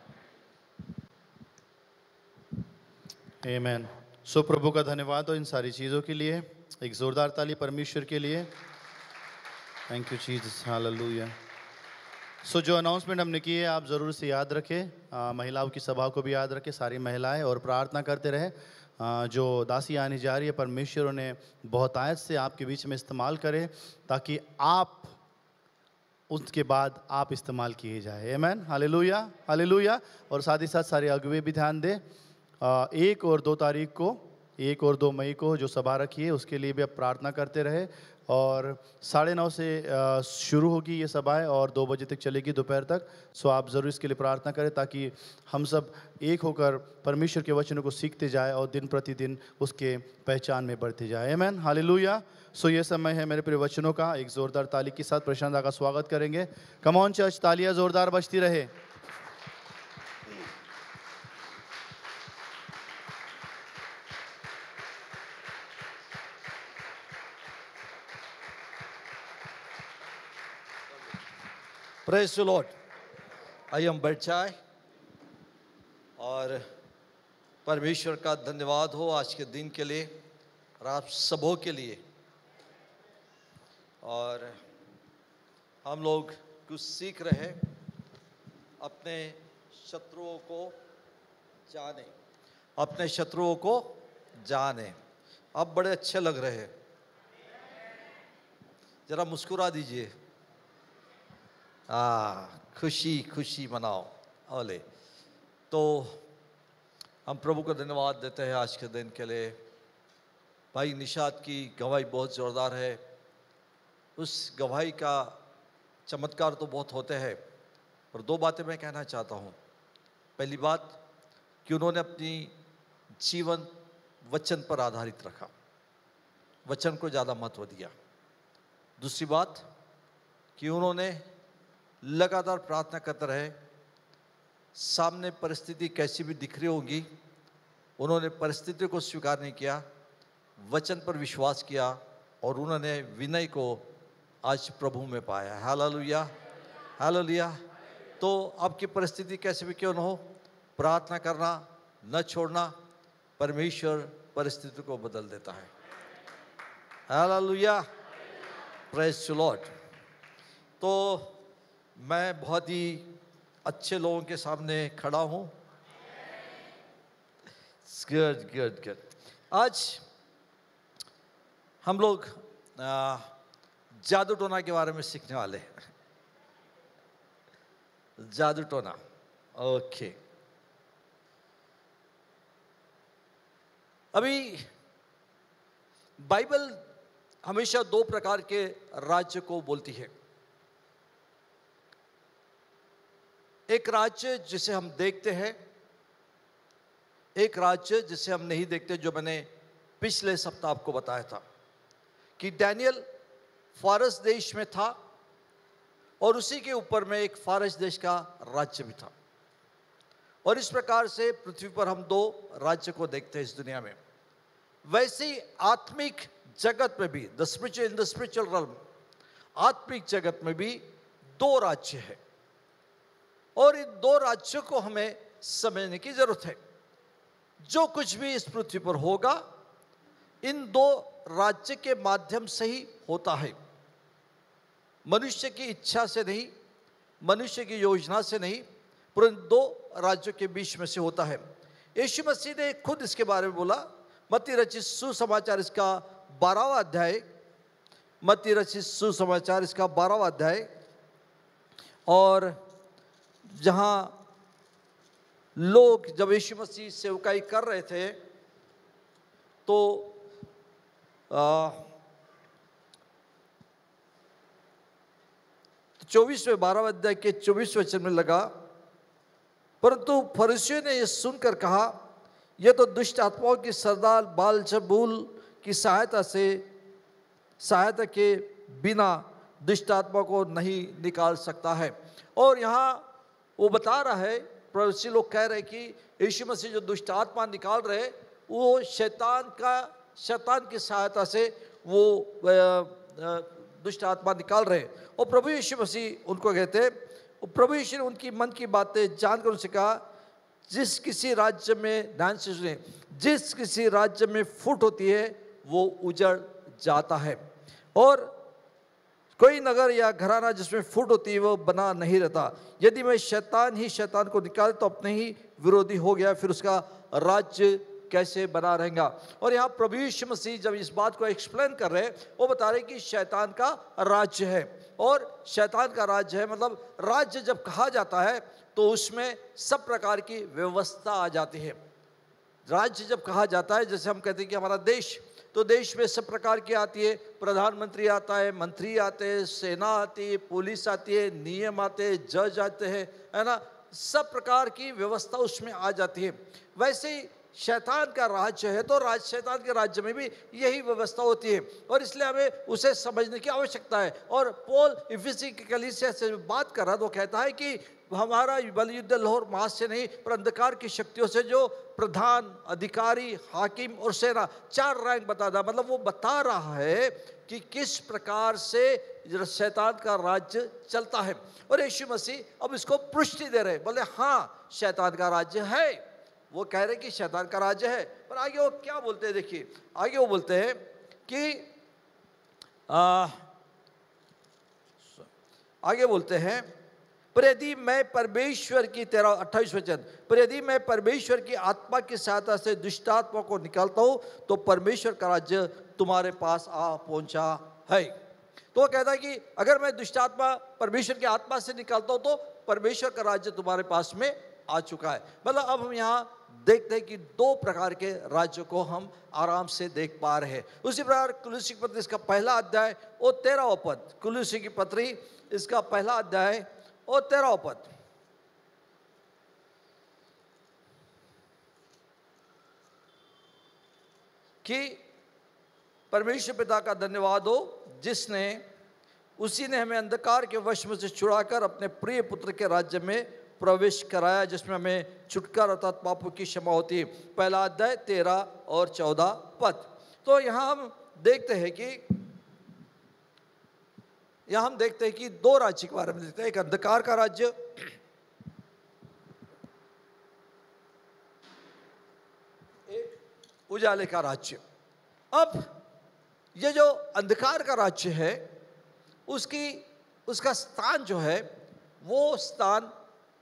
आमेन। सो प्रभु का धन्यवाद हो इन सारी चीज़ों के लिए। एक ज़ोरदार ताली परमेश्वर के लिए। Thank you Jesus, hallelujah. So जो अनाउंसमेंट हमने की है आप ज़रूर से याद रखें। आ, महिलाओं की सभा को भी याद रखें, सारी महिलाएं, और प्रार्थना करते रहे। आ, जो दासी आने जा रही है परमेश्वर उन्हें बहुत आयत से आपके बीच में इस्तेमाल करे, ताकि आप उसके बाद आप इस्तेमाल किए जाए। Amen, hallelujah, hallelujah. और साथ ही साथ सारे अगुवे भी ध्यान दें। एक और दो तारीख को, एक और दो मई को जो सभा रखी है उसके लिए भी आप प्रार्थना करते रहे। और साढ़े नौ से शुरू होगी ये सभाएं और दो बजे तक चलेगी दोपहर तक। सो आप ज़रूर इसके लिए प्रार्थना करें, ताकि हम सब एक होकर परमेश्वर के वचनों को सीखते जाए और दिन प्रतिदिन उसके पहचान में बढ़ते जाए। Amen, hallelujah. सो ये समय है मेरे प्रिय वचनों का। एक ज़ोरदार ताली के साथ प्रशांत का स्वागत करेंगे। कम ऑन चर्च, तालियाँ ज़ोरदार बजती रहे। Praise the lord. आइए हम बैठ जाए और परमेश्वर का धन्यवाद हो आज के दिन के लिए और आप सबों के लिए। और हम लोग कुछ सीख रहे हैं, अपने शत्रुओं को जाने, अपने शत्रुओं को जाने। आप बड़े अच्छे लग रहे हैं, जरा मुस्कुरा दीजिए। आ, खुशी खुशी मनाओ। ओले, तो हम प्रभु को धन्यवाद देते हैं आज के दिन के लिए। भाई निशात की गवाही बहुत ज़ोरदार है। उस गवाही का चमत्कार तो बहुत होते हैं, पर दो बातें मैं कहना चाहता हूँ। पहली बात कि उन्होंने अपनी जीवन वचन पर आधारित रखा, वचन को ज़्यादा महत्व दिया। दूसरी बात कि उन्होंने लगातार प्रार्थना करते रहे। सामने परिस्थिति कैसी भी दिख रही होगी, उन्होंने परिस्थिति को स्वीकार नहीं किया, वचन पर विश्वास किया और उन्होंने विनय को आज प्रभु में पाया। Hallelujah, hallelujah. तो आपकी परिस्थिति कैसे भी क्यों न हो, प्रार्थना करना न छोड़ना, परमेश्वर परिस्थिति को बदल देता है। Hallelujah, praise the lord. तो मैं बहुत ही अच्छे लोगों के सामने खड़ा हूँ। Good good good. आज हम लोग जादू टोना के बारे में सीखने वाले हैं। जादू टोना, ओके। अभी बाइबल हमेशा दो प्रकार के राज्य को बोलती है। एक राज्य जिसे हम देखते हैं, एक राज्य जिसे हम नहीं देखते, जो मैंने पिछले सप्ताह आपको बताया था कि डैनियल फारस देश में था और उसी के ऊपर में एक फारस देश का राज्य भी था। और इस प्रकार से पृथ्वी पर हम दो राज्य को देखते हैं इस दुनिया में। वैसे ही आत्मिक जगत में भी, the spiritual in the spiritual realm, आत्मिक जगत में भी दो राज्य है और इन दो राज्यों को हमें समझने की जरूरत है। जो कुछ भी इस पृथ्वी पर होगा इन दो राज्य के माध्यम से ही होता है, मनुष्य की इच्छा से नहीं, मनुष्य की योजना से नहीं, परंतु दो राज्यों के बीच में से होता है। यीशु मसीह ने खुद इसके बारे में बोला, मत्ती रचित सुसमाचार इसका बारहवां अध्याय, मत्ती रचित सुसमाचार इसका बारहवां अध्याय, और जहाँ लोग जब यीशु मसीह सेवकाई कर रहे थे तो चौबीसवें बारहवें अध्याय के चौबीस वचन में लगा, परंतु फरीसियों ने यह सुनकर कहा, यह तो दुष्ट आत्माओं की सरदार बालजबूल की सहायता से सहायता के बिना दुष्ट आत्मा को नहीं निकाल सकता है। और यहाँ वो बता रहा है, फरीसी लोग कह रहे कि यीशु मसीह जो दुष्ट आत्मा निकाल रहे वो शैतान का शैतान की सहायता से वो दुष्ट आत्मा निकाल रहे। और प्रभु यीशु मसीह उनको कहते, प्रभु यीशु ने उनकी मन की बातें जानकर उनसे कहा, जिस किसी राज्य में, ध्यान से सुने, जिस किसी राज्य में फूट होती है वो उजड़ जाता है, और कोई नगर या घराना जिसमें फूट होती है वो बना नहीं रहता। यदि मैं शैतान ही शैतान को निकाले तो अपने ही विरोधी हो गया, फिर उसका राज्य कैसे बना रहेगा। और यहाँ प्रभु यीशु मसीह जब इस बात को एक्सप्लेन कर रहे हैं, वो बता रहे कि शैतान का राज्य है, और शैतान का राज्य है मतलब राज्य जब कहा जाता है तो उसमें सब प्रकार की व्यवस्था आ जाती है। राज्य जब कहा जाता है, जैसे हम कहते हैं कि हमारा देश, तो देश में सब प्रकार की आती है, प्रधानमंत्री आता है, मंत्री आते हैं, सेना आती है, पुलिस आती है, नियम आते हैं, जज आते हैं, है ना, सब प्रकार की व्यवस्था उसमें आ जाती है। वैसे ही शैतान का राज्य है तो राज शैतान के राज्य में भी यही व्यवस्था होती है, और इसलिए हमें उसे समझने की आवश्यकता है। और पौल इफिसी की कलीसिया से बात कर रहा है, वो कहता है कि हमारा बल युद्ध लाहौर मास से नहीं पर अंधकार की शक्तियों से, जो प्रधान, अधिकारी, हाकिम और सेना, चार रैंक बता रहा, मतलब वो बता रहा है कि किस प्रकार से शैतान का राज्य चलता है। और यीशु मसीह अब इसको पुष्टि दे रहे, बोले हाँ शैतान का राज्य है, वो कह रहे कि शैतान का राज्य है। पर आगे वो क्या बोलते हैं, देखिए आगे वो बोलते हैं कि आ, आगे बोलते हैं, पर यदि मैं परमेश्वर की, तेरा अट्ठाईस वचन, पर यदि मैं परमेश्वर की आत्मा की सहायता से दुष्ट आत्मा को निकालता हूं तो परमेश्वर का राज्य तुम्हारे पास आ पहुंचा है। तो वो कहता है कि अगर मैं दुष्ट आत्मा परमेश्वर की आत्मा से निकालता हूं तो परमेश्वर का राज्य तुम्हारे पास में आ चुका है। मतलब अब हम यहाँ देखते हैं कि दो प्रकार के राज्यों को हम आराम से देख पा रहे हैं। उसी प्रकार कुलुस्सी की पत्री इसका पहला अध्याय और तेरहवां पद, कुलुस्सी की पत्री इसका पहला अध्याय और तेरहवां पद, कि परमेश्वर पिता का धन्यवाद हो जिसने उसी ने हमें अंधकार के वश में से छुड़ाकर अपने प्रिय पुत्र के राज्य में प्रवेश कराया, जिसमें हमें छुटकारा अर्थात पापों की क्षमा होती है। पहला अध्याय तेरह और चौदह पद। तो यहाँ हम देखते हैं कि यहाँ हम देखते हैं कि दो राज्य के बारे में देखते हैं, एक अंधकार का राज्य, एक उजाले का राज्य। अब ये जो अंधकार का राज्य है उसकी उसका स्थान जो है वो स्थान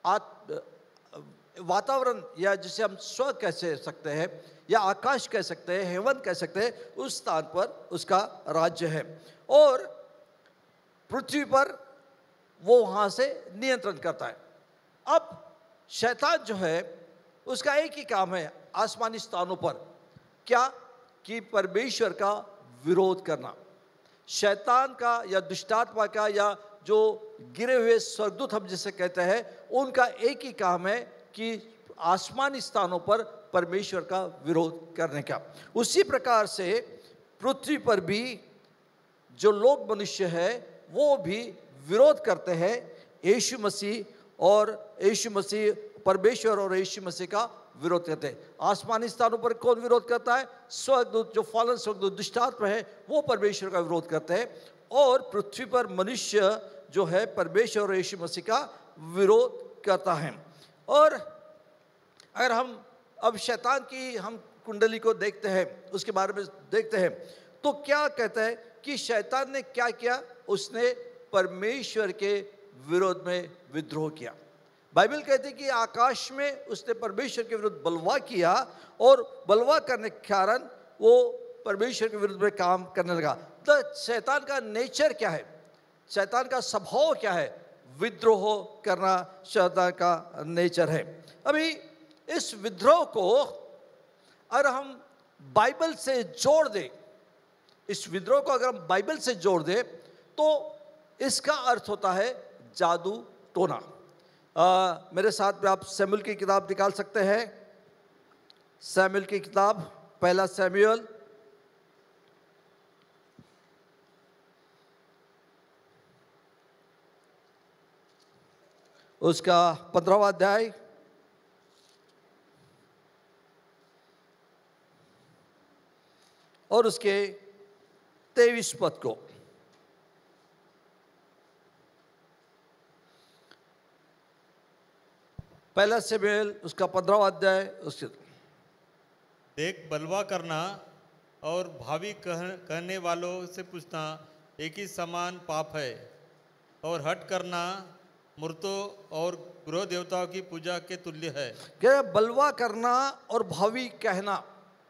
वातावरण, या जिसे हम स्वर्ग कह सकते हैं या आकाश कह सकते हैं, हेवन कह सकते हैं, उस स्थान पर उसका राज्य है। और पृथ्वी पर वो वहाँ से नियंत्रण करता है। अब शैतान जो है उसका एक ही काम है आसमानी स्थानों पर, क्या कि परमेश्वर का विरोध करना। शैतान का या दुष्टात्मा का या जो गिरे हुए स्वर्गदूत हम जिसे कहते हैं, उनका एक ही काम है कि आसमानी स्थानों पर परमेश्वर का विरोध करने का। उसी प्रकार से पृथ्वी पर भी जो लोग मनुष्य है वो भी विरोध करते हैं यीशु मसीह, और यीशु मसीह परमेश्वर और यीशु मसीह का विरोध करते हैं। आसमानी स्थानों पर कौन विरोध करता है? स्वर्गदूत, जो फॉलन स्वर्गदूत दुष्टात्मा है वो परमेश्वर का विरोध करते हैं। और पृथ्वी पर मनुष्य जो है परमेश्वर और यीशु मसीह का विरोध करता है। और अगर हम अब शैतान की हम कुंडली को देखते हैं, उसके बारे में देखते हैं, तो क्या कहता है कि शैतान ने क्या किया? उसने परमेश्वर के विरोध में विद्रोह किया। बाइबल कहती है कि आकाश में उसने परमेश्वर के विरुद्ध बलवा किया और बलवा करने के कारण वो परमेश्वर के विरुद्ध में काम करने लगा। तो शैतान का नेचर क्या है? शैतान का स्वभाव क्या है? विद्रोह करना शैतान का नेचर है। अभी इस विद्रोह को अगर हम बाइबल से जोड़ दें, इस विद्रोह को अगर हम बाइबल से जोड़ दें तो इसका अर्थ होता है जादू टोना। आ, मेरे साथ में आप सैमुएल की किताब निकाल सकते हैं। सैमुएल की किताब, पहला सैमुएल उसका पंद्रहवां अध्याय और उसके तेईस पद को। पहला सैमुएल उसका पंद्रहवां अध्याय उसके। देख, बलवा करना और भावी कह, कहने वालों से पूछना एक ही समान पाप है, और हट करना मूर्तों और गृह देवताओं की पूजा के तुल्य है। क्या बलवा करना और भावी कहना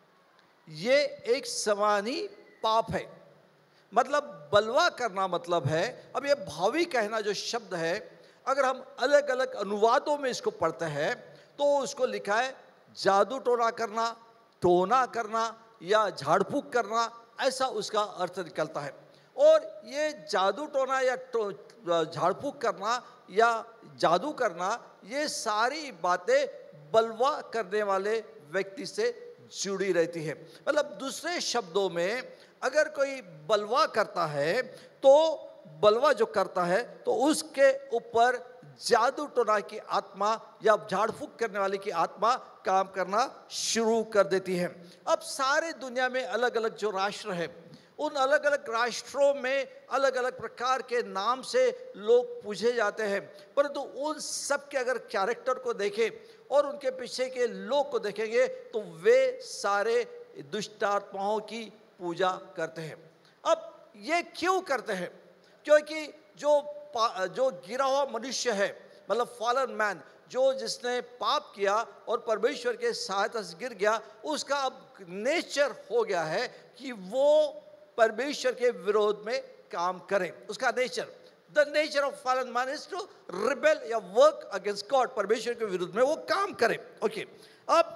ये एक समान ही पाप है। मतलब बलवा करना मतलब है, अब ये भावी कहना जो शब्द है, अगर हम अलग अलग अनुवादों में इसको पढ़ते हैं तो उसको लिखा है जादू टोना करना, टोना करना या झाड़ फूक करना, ऐसा उसका अर्थ निकलता है। और ये जादू टोना या झाड़ फूक करना या जादू करना, ये सारी बातें बलवा करने वाले व्यक्ति से जुड़ी रहती है। मतलब दूसरे शब्दों में अगर कोई बलवा करता है तो बलवा जो करता है तो उसके ऊपर जादू टोना की आत्मा या झाड़ फूक करने वाले की आत्मा काम करना शुरू कर देती है। अब सारे दुनिया में अलग अलग जो राष्ट्र है, उन अलग अलग राष्ट्रों में अलग अलग प्रकार के नाम से लोग पूजे जाते हैं, परंतु उन सब के अगर कैरेक्टर को देखें और उनके पीछे के लोग को देखेंगे तो वे सारे दुष्ट आत्माओं की पूजा करते हैं। अब ये क्यों करते हैं? क्योंकि जो जो गिरा हुआ मनुष्य है, मतलब फॉलन मैन, जो जिसने पाप किया और परमेश्वर के सहायता से गिर गया, उसका अब नेचर हो गया है कि वो परमेश्वर के विरोध में काम करे। उसका nature, the nature of fallen man is to rebel या वर्क अगेंस्ट गॉड, परमेश्वर के विरुद्ध में वो काम करे। ओके, अब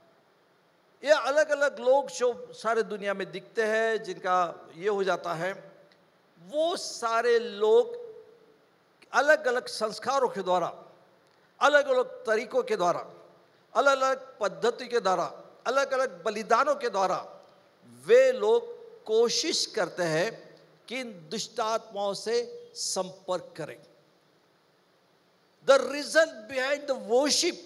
ये अलग अलग लोग जो सारे दुनिया में दिखते हैं, जिनका ये हो जाता है, वो सारे लोग अलग अलग संस्कारों के द्वारा, अलग अलग तरीकों के द्वारा, अलग अलग पद्धति के द्वारा, अलग अलग बलिदानों के द्वारा वे लोग कोशिश करते हैं कि इन दुष्ट आत्माओं से संपर्क करें। The reason behind the worship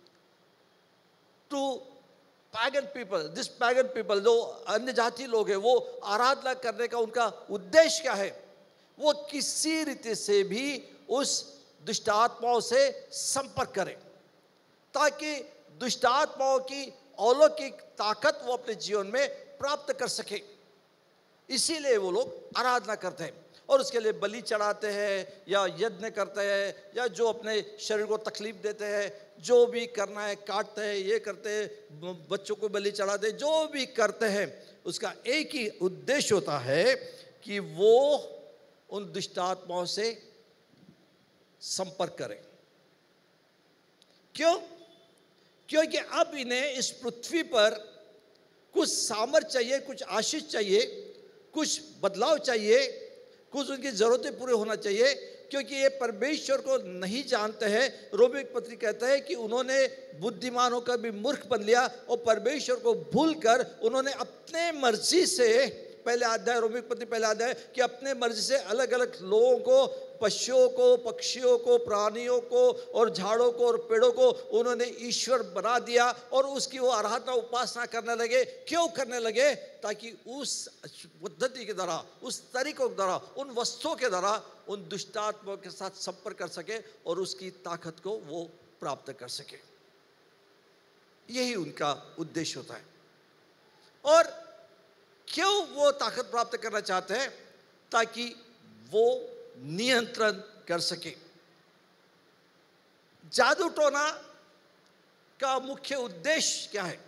to pagan people, this pagan people, जो अन्य जाति लोग हैं, वो आराधना करने का उनका उद्देश्य क्या है? वो किसी रीति से भी उस दुष्ट आत्माओं से संपर्क करें ताकि दुष्ट आत्माओं की अलौकिक ताकत वो अपने जीवन में प्राप्त कर सके। इसीलिए वो लोग आराधना करते हैं और उसके लिए बलि चढ़ाते हैं या यज्ञ करते हैं, या जो अपने शरीर को तकलीफ देते हैं, जो भी करना है काटते हैं, ये करते हैं, बच्चों को बलि चढ़ाते हैं, जो भी करते हैं, उसका एक ही उद्देश्य होता है कि वो उन दुष्ट आत्माओं से संपर्क करें। क्यों? क्योंकि अब इन्हें इस पृथ्वी पर कुछ सामर्थ चाहिए, कुछ आशीष चाहिए, कुछ बदलाव चाहिए, कुछ उनकी ज़रूरतें पूरे होना चाहिए, क्योंकि ये परमेश्वर को नहीं जानते हैं। रोमी पत्री कहता है कि उन्होंने बुद्धिमान होकर भी मूर्ख बन लिया और परमेश्वर को भूलकर उन्होंने अपने मर्जी से पहले अध्याय, रोमी पत्री पहले अध्याय, कि अपने मर्जी से अलग अलग लोगों को, पशुओं को, पक्षियों को, प्राणियों को और झाड़ों को और पेड़ों को उन्होंने ईश्वर बना दिया और उसकी वो आराधना उपासना करने लगे। क्यों करने लगे? ताकि उस पद्धति के द्वारा, उस तरीकों के द्वारा, उन वस्तुओं के द्वारा उन दुष्ट आत्माओं के साथ संपर्क कर सके और उसकी ताकत को वो प्राप्त कर सके। यही उनका उद्देश्य होता है। और क्यों वो ताकत प्राप्त करना चाहते हैं? ताकि वो नियंत्रण कर सके। जादू टोना का मुख्य उद्देश्य क्या है?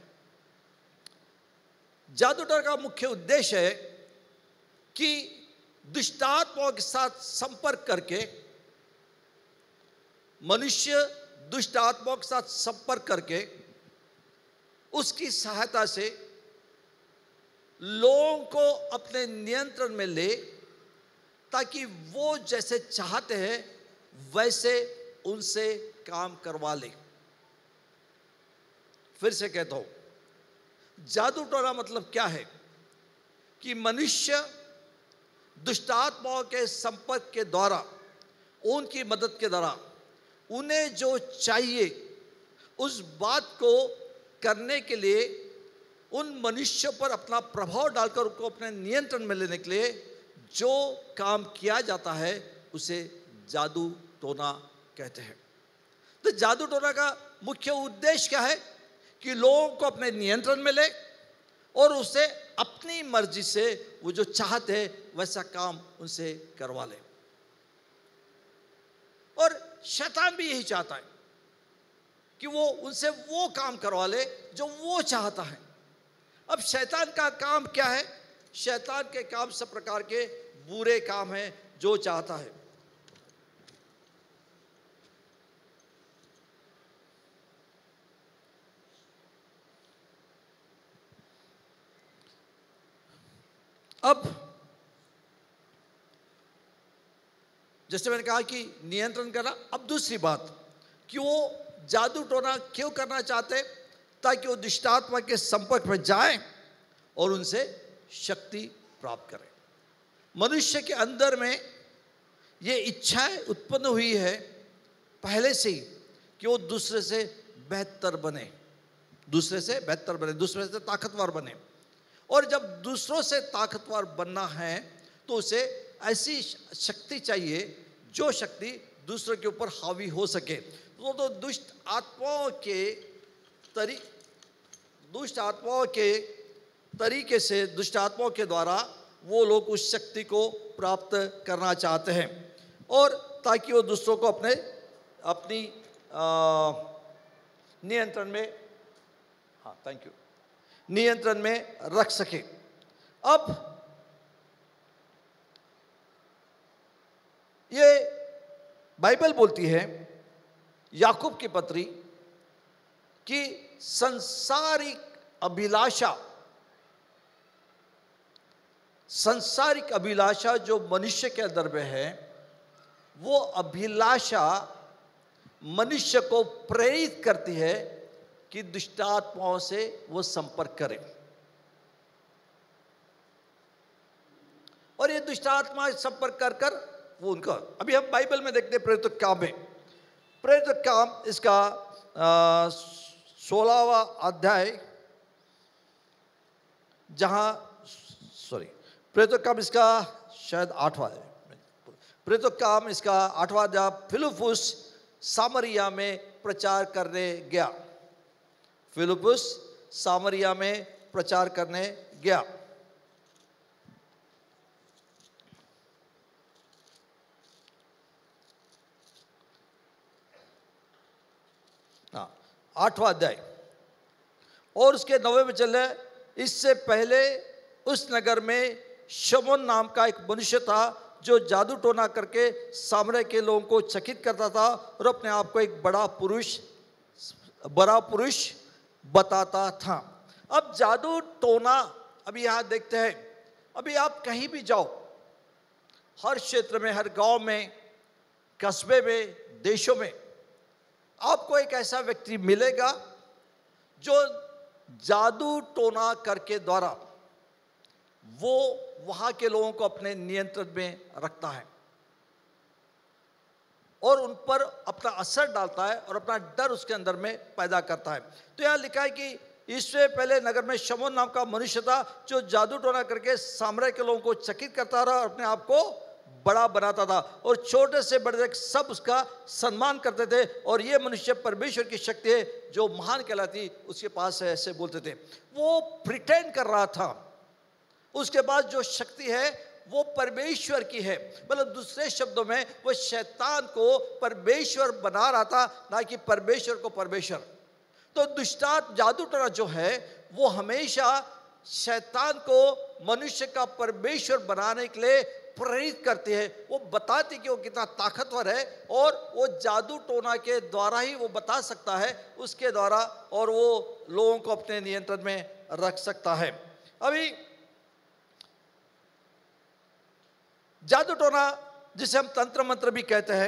जादू टोना का मुख्य उद्देश्य है कि दुष्टात्माओं के साथ संपर्क करके, मनुष्य दुष्ट आत्माओं के साथ संपर्क करके उसकी सहायता से लोगों को अपने नियंत्रण में ले, ताकि वो जैसे चाहते हैं वैसे उनसे काम करवा ले। फिर से कहता हूं, जादू टोना मतलब क्या है? कि मनुष्य दुष्टात्माओं के संपर्क के द्वारा, उनकी मदद के द्वारा उन्हें जो चाहिए उस बात को करने के लिए, उन मनुष्यों पर अपना प्रभाव डालकर उनको अपने नियंत्रण में लेने के लिए जो काम किया जाता है उसे जादू टोना कहते हैं। तो जादू टोना का मुख्य उद्देश्य क्या है? कि लोगों को अपने नियंत्रण में ले और उसे अपनी मर्जी से वो जो चाहते हैं वैसा काम उनसे करवा ले। और शैतान भी यही चाहता है कि वो उनसे वो काम करवा ले जो वो चाहता है। अब शैतान का काम क्या है? शैतान के काम सब प्रकार के बुरे काम हैं जो चाहता है। अब जैसे मैंने कहा कि नियंत्रण करना, अब दूसरी बात कि वो जादू टोना क्यों करना चाहते? ताकि वो दुष्टात्मा के संपर्क में जाए और उनसे शक्ति प्राप्त करें। मनुष्य के अंदर में ये इच्छाएं उत्पन्न हुई है पहले से ही कि वो दूसरे से बेहतर बने, दूसरे से बेहतर बने, दूसरे से ताकतवर बने। और जब दूसरों से ताकतवर बनना है तो उसे ऐसी शक्ति चाहिए जो शक्ति दूसरों के ऊपर हावी हो सके। तो, तो दुष्ट आत्माओं के तरी दुष्ट आत्माओं के तरीके से, दुष्ट आत्माओं के द्वारा वो लोग उस शक्ति को प्राप्त करना चाहते हैं, और ताकि वो दूसरों को अपने अपनी नियंत्रण में, हाँ थैंक यू, नियंत्रण में रख सके। अब ये बाइबल बोलती है याकूब की पत्री कि संसारिक अभिलाषा, संसारिक अभिलाषा जो मनुष्य के अंदर में है, वो अभिलाषा मनुष्य को प्रेरित करती है कि दुष्टात्माओं से वो संपर्क करे। और ये दुष्टात्मा संपर्क कर कर वो उनका, अभी हम बाइबल में देखते हैं प्रेरित काम में, प्रेरित काम इसका सोलहवां अध्याय, जहां सॉरी प्रेरित काम इसका शायद आठवां है, प्रेरित काम इसका आठवां अध्याय। फिलिप्पुस सामरिया में प्रचार करने गया, फिलिप्पुस सामरिया में प्रचार करने गया। हाँ, आठवां अध्याय और उसके नौवें में चल रहे। इससे पहले उस नगर में शमौन नाम का एक मनुष्य था जो जादू टोना करके सामरिया के लोगों को चकित करता था और अपने आप को एक बड़ा पुरुष बड़ा पुरुष बताता था। अब जादू टोना, अभी यहां देखते हैं, अभी आप कहीं भी जाओ, हर क्षेत्र में, हर गांव में, कस्बे में, देशों में आपको एक ऐसा व्यक्ति मिलेगा जो जादू टोना करके द्वारा वो वहां के लोगों को अपने नियंत्रण में रखता है और उन पर अपना असर डालता है और अपना डर उसके अंदर में पैदा करता है। तो यहाँ लिखा है कि इससे पहले नगर में शमूएल नाम का मनुष्य था जो जादू टोना करके साम्राज्य के लोगों को चकित करता रहा और अपने आप को बड़ा बनाता था और छोटे से बड़े सब उसका सम्मान करते थे। और ये मनुष्य परमेश्वर की शक्ति है जो महान कहलाती उसके पास है, ऐसे बोलते थे। वो प्रिटेंड कर रहा था, उसके पास जो शक्ति है वो परमेश्वर की है। मतलब दूसरे शब्दों में वो शैतान को परमेश्वर बना रहा था, ना कि परमेश्वर को परमेश्वर। तो दुष्टात्मा जादू टोना जो है वो हमेशा शैतान को मनुष्य का परमेश्वर बनाने के लिए प्रेरित करती है। वो बताती कि वो कितना ताकतवर है और वो जादू टोना के द्वारा ही वो बता सकता है, उसके द्वारा, और वो लोगों को अपने नियंत्रण में रख सकता है। अभी जादू टोना जिसे हम तंत्र मंत्र भी कहते हैं,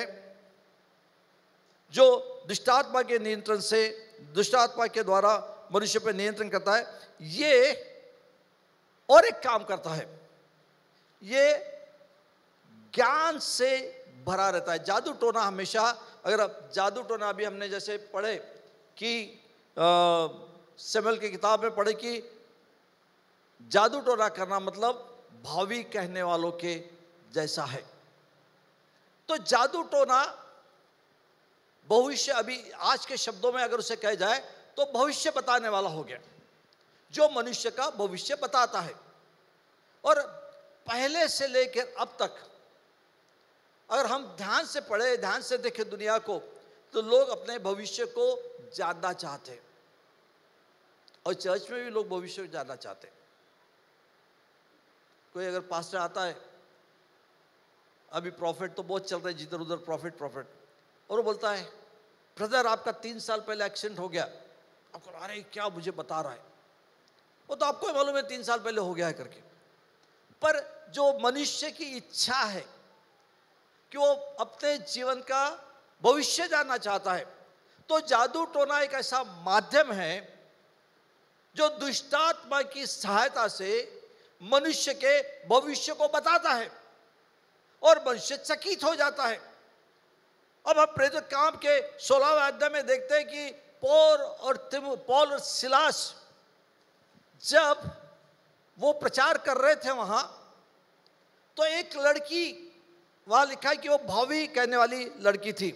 जो दुष्टात्मा के नियंत्रण से, दुष्टात्मा के द्वारा मनुष्य पर नियंत्रण करता है, ये और एक काम करता है, ये ज्ञान से भरा रहता है। जादू टोना हमेशा, अगर आप जादू टोना भी हमने जैसे पढ़े कि शमूएल की किताब में पढ़े कि जादू टोना करना मतलब भावी कहने वालों के जैसा है। तो जादू टोना भविष्य, अभी आज के शब्दों में अगर उसे कहा जाए तो भविष्य बताने वाला हो गया, जो मनुष्य का भविष्य बताता है। और पहले से लेकर अब तक अगर हम ध्यान से पढ़े, ध्यान से देखें दुनिया को, तो लोग अपने भविष्य को जानना चाहते हैं और चर्च में भी लोग भविष्य को जानना चाहते हैं। कोई अगर पास्टर आता है, अभी प्रॉफिट तो बहुत चल रहा है जिधर उधर, प्रॉफिट प्रॉफिट, और वो बोलता है ब्रदर आपका तीन साल पहले एक्सीडेंट हो गया। आपको अरे क्या मुझे बता रहा है, वो तो आपको मालूम है तीन साल पहले हो गया है करके। पर जो मनुष्य की इच्छा है कि वो अपने जीवन का भविष्य जानना चाहता है, तो जादू टोना एक ऐसा माध्यम है जो दुष्टात्मा की सहायता से मनुष्य के भविष्य को बताता है और मनुष्य चकित हो जाता है। अब हम प्रेरित काम के सोलहवें अध्याय में देखते हैं कि पौल और तिम पौल और सिलास जब वो प्रचार कर रहे थे वहां, तो एक लड़की, वहां लिखा है कि वो भावी कहने वाली लड़की थी।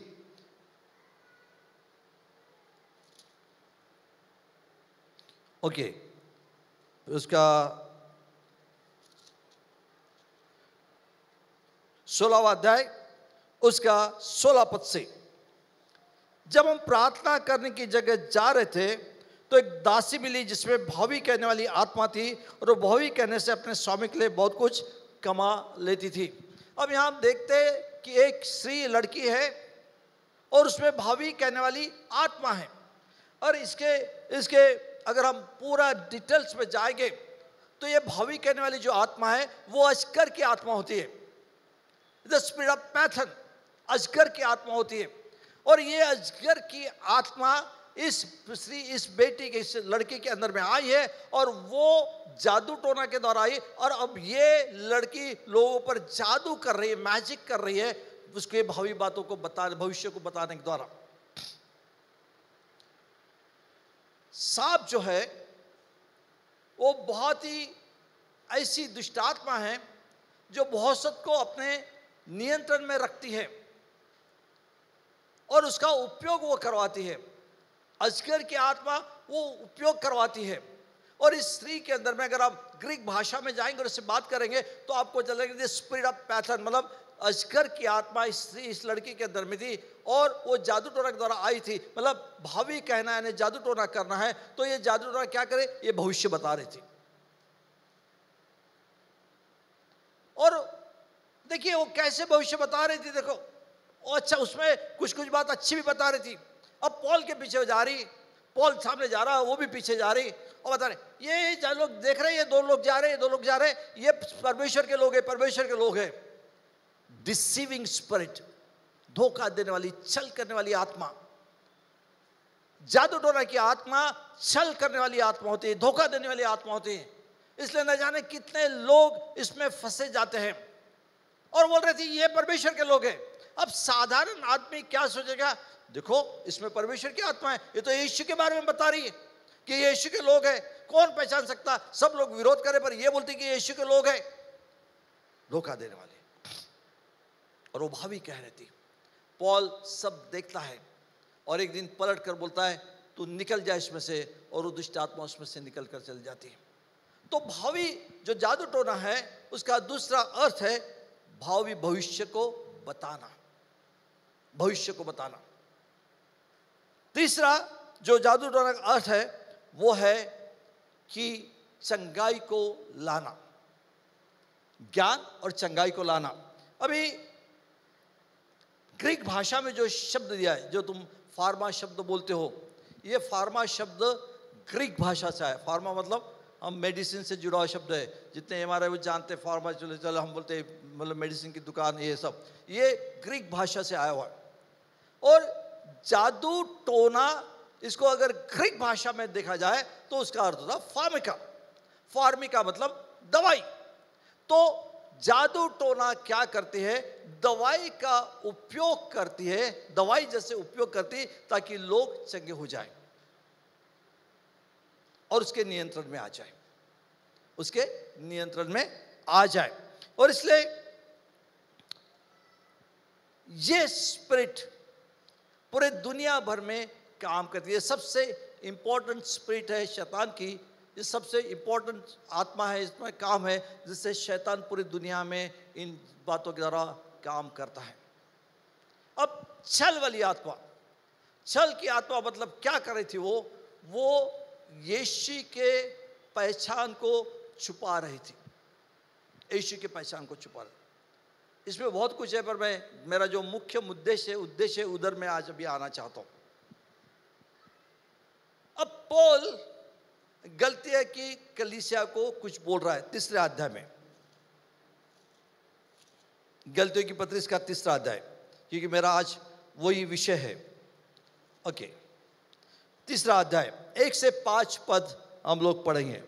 ओके, उसका सोलहवां अध्याय उसका सोलह पद से, जब हम प्रार्थना करने की जगह जा रहे थे तो एक दासी मिली जिसमें भावी कहने वाली आत्मा थी और वो भावी कहने से अपने स्वामी के लिए बहुत कुछ कमा लेती थी। अब यहाँ हम देखते हैं कि एक स्त्री लड़की है और उसमें भावी कहने वाली आत्मा है। और इसके इसके अगर हम पूरा डिटेल्स में जाएंगे तो ये भावी कहने वाली जो आत्मा है वो अजगर की आत्मा होती है। द स्पिरिट ऑफ पैथन, अजगर की आत्मा होती है। और ये अजगर की आत्मा इस स्त्री, इस बेटी के, इस लड़की के अंदर में आई है और वो जादू टोना के द्वारा आई। और अब ये लड़की लोगों पर जादू कर रही है, मैजिक कर रही है, उसके भावी बातों को बताने, भविष्य को बताने के द्वारा। सांप जो है वो बहुत ही ऐसी दुष्टात्मा है जो बहुत को अपने नियंत्रण में रखती है और उसका उपयोग वो करवाती है। अजगर की आत्मा वो उपयोग करवाती है। और इस स्त्री के अंदर में अगर आप ग्रीक भाषा में जाएंगे और इससे बात करेंगे तो आपको चलेगा स्पिरिट ऑफ पैथन, मतलब अजगर की आत्मा इस स्त्री, इस लड़की के अंदर में थी और वो जादू टोना के द्वारा आई थी। मतलब भावी कहना है, जादू टोना करना है, तो ये जादू टोना क्या करे, ये भविष्य बता रही थी। और देखिए वो कैसे भविष्य बता रही थी, देखो। और अच्छा, उसमें कुछ कुछ बात अच्छी भी बता रही थी। अब पॉल के पीछे जा रही, पॉल सामने जा रहा है, वो भी पीछे जा रही और बता रहे ये जो लोग देख रहे हैं, ये दो लोग जा रहे हैं, दो लोग जा रहे हैं, ये परमेश्वर के लोग हैं, परमेश्वर के लोग हैं। डिसीविंग स्पिरिट, धोखा देने वाली, छल करने वाली आत्मा। जादू टोना की आत्मा छल करने वाली आत्मा होती है, धोखा देने वाली आत्मा होती है। इसलिए न जाने कितने लोग इसमें फंसे जाते हैं और बोल रहे थे ये परमेश्वर के लोग हैं। अब साधारण आदमी क्या सोचेगा, देखो इसमें परमेश्वर की आत्मा है, ये तो यीशु के बारे में बता रही है कि ये यीशु के लोग हैं, कौन पहचान सकता। सब लोग विरोध करे पर ये बोलते कि यीशु के लोग हैं। धोखा देने वाले। और वो भावी कह रही थी। पॉल सब देखता है और एक दिन पलट कर बोलता है तू निकल जा इसमें से, और वो दुष्ट आत्मा उसमें से निकल कर चली जाती है। तो भावी जो जादू टोना है उसका दूसरा अर्थ है भावी भविष्य को बताना, भविष्य को बताना। तीसरा जो जादू टोना का अर्थ है वो है कि चंगाई को लाना, ज्ञान और चंगाई को लाना। अभी ग्रीक भाषा में जो शब्द दिया है, जो तुम फार्मा शब्द बोलते हो, ये फार्मा शब्द ग्रीक भाषा से है। फार्मा मतलब हम मेडिसिन से जुड़ा हुआ शब्द है। जितने एम आर आई वो जानते हैं फार्मा, चलो चलो हम बोलते हैं मतलब मेडिसिन की दुकान, ये सब ये ग्रीक भाषा से आया हुआ है। और जादू टोना इसको अगर ग्रीक भाषा में देखा जाए तो उसका अर्थ होता फार्मिका। फार्मिका मतलब दवाई। तो जादू टोना क्या करती है, दवाई का उपयोग करती है, दवाई जैसे उपयोग करती है ताकि लोग चंगे हो जाएं और उसके नियंत्रण में आ जाए, उसके नियंत्रण में आ जाए। और इसलिए ये स्पिरिट पूरे दुनिया भर में काम करती है। सबसे इंपॉर्टेंट स्पिरिट है शैतान की, ये सबसे इंपॉर्टेंट आत्मा है, इसमें काम है जिससे शैतान पूरी दुनिया में इन बातों के द्वारा काम करता है। अब छल वाली आत्मा, छल की आत्मा मतलब क्या कर रही थी, वो वो यीशु के पहचान को छुपा रही थी, यीशु के पहचान को छुपा रही। इसमें बहुत कुछ है पर मैं, मेरा जो मुख्य उद्देश्य है उद्देश्य उधर मैं आज अभी आना चाहता हूं। अब पॉल गलती है कि कलीसिया को कुछ बोल रहा है तीसरे अध्याय में, गलतियों की पत्री का तीसरा अध्याय, क्योंकि मेरा आज वही विषय है। ओके, तीसरा अध्याय एक से पांच पद हम लोग पढ़ेंगे।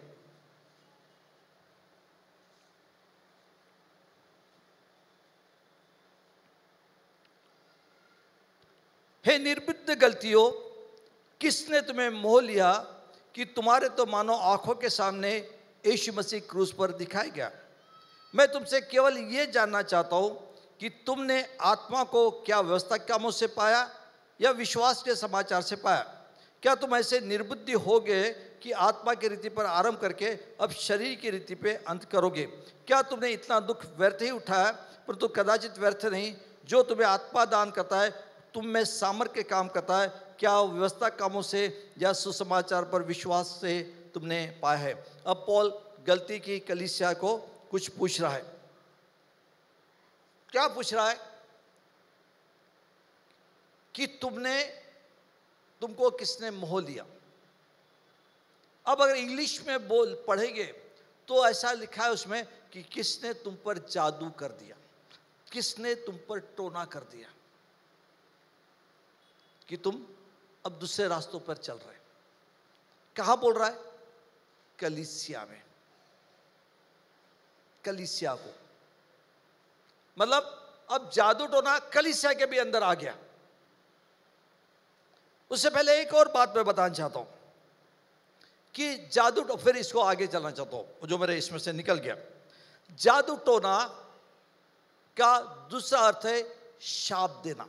हे निर्बुद्ध गलतियों, किसने तुम्हें मोह लिया कि तुम्हारे तो मानो आंखों के सामने यीशु मसीह क्रूस पर दिखाया गया। मैं तुमसे केवल ये जानना चाहता हूं कि तुमने आत्मा को क्या व्यवस्था कामों से पाया या विश्वास के समाचार से पाया? क्या तुम ऐसे निर्बुद्धि हो गए कि आत्मा की रीति पर आरंभ करके अब शरीर की रीति पे अंत करोगे? क्या तुमने इतना दुख व्यर्थ ही उठाया? परंतु कदाचित व्यर्थ नहीं, जो तुम्हें आत्मा दान करता है तुम में सामर्थ्य के काम करता है। क्या व्यवस्था कामों से या सुसमाचार पर विश्वास से तुमने पाया है? अब पॉल गलती की कलीसिया को कुछ पूछ रहा है। क्या पूछ रहा है? कि तुमने, तुमको किसने मोह लिया? अब अगर इंग्लिश में बोल पढ़ेंगे तो ऐसा लिखा है उसमें कि किसने तुम पर जादू कर दिया, किसने तुम पर टोना कर दिया कि तुम अब दूसरे रास्तों पर चल रहे। कहां बोल रहा है? कलीसिया में, कलीसिया को। मतलब अब जादू टोना कलीसिया के भी अंदर आ गया। उससे पहले एक और बात मैं बताना चाहता हूं कि जादू टो, फिर इसको आगे चलना चाहता हूं जो मेरे इसमें से निकल गया। जादू टोना का दूसरा अर्थ है शाप देना।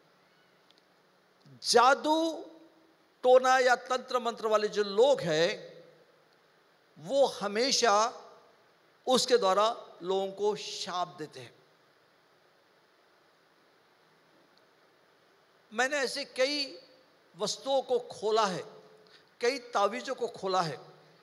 जादू टोना या तंत्र मंत्र वाले जो लोग हैं वो हमेशा उसके द्वारा लोगों को शाप देते हैं। मैंने ऐसे कई वस्तुओं को खोला है, कई तावीज़ों को खोला है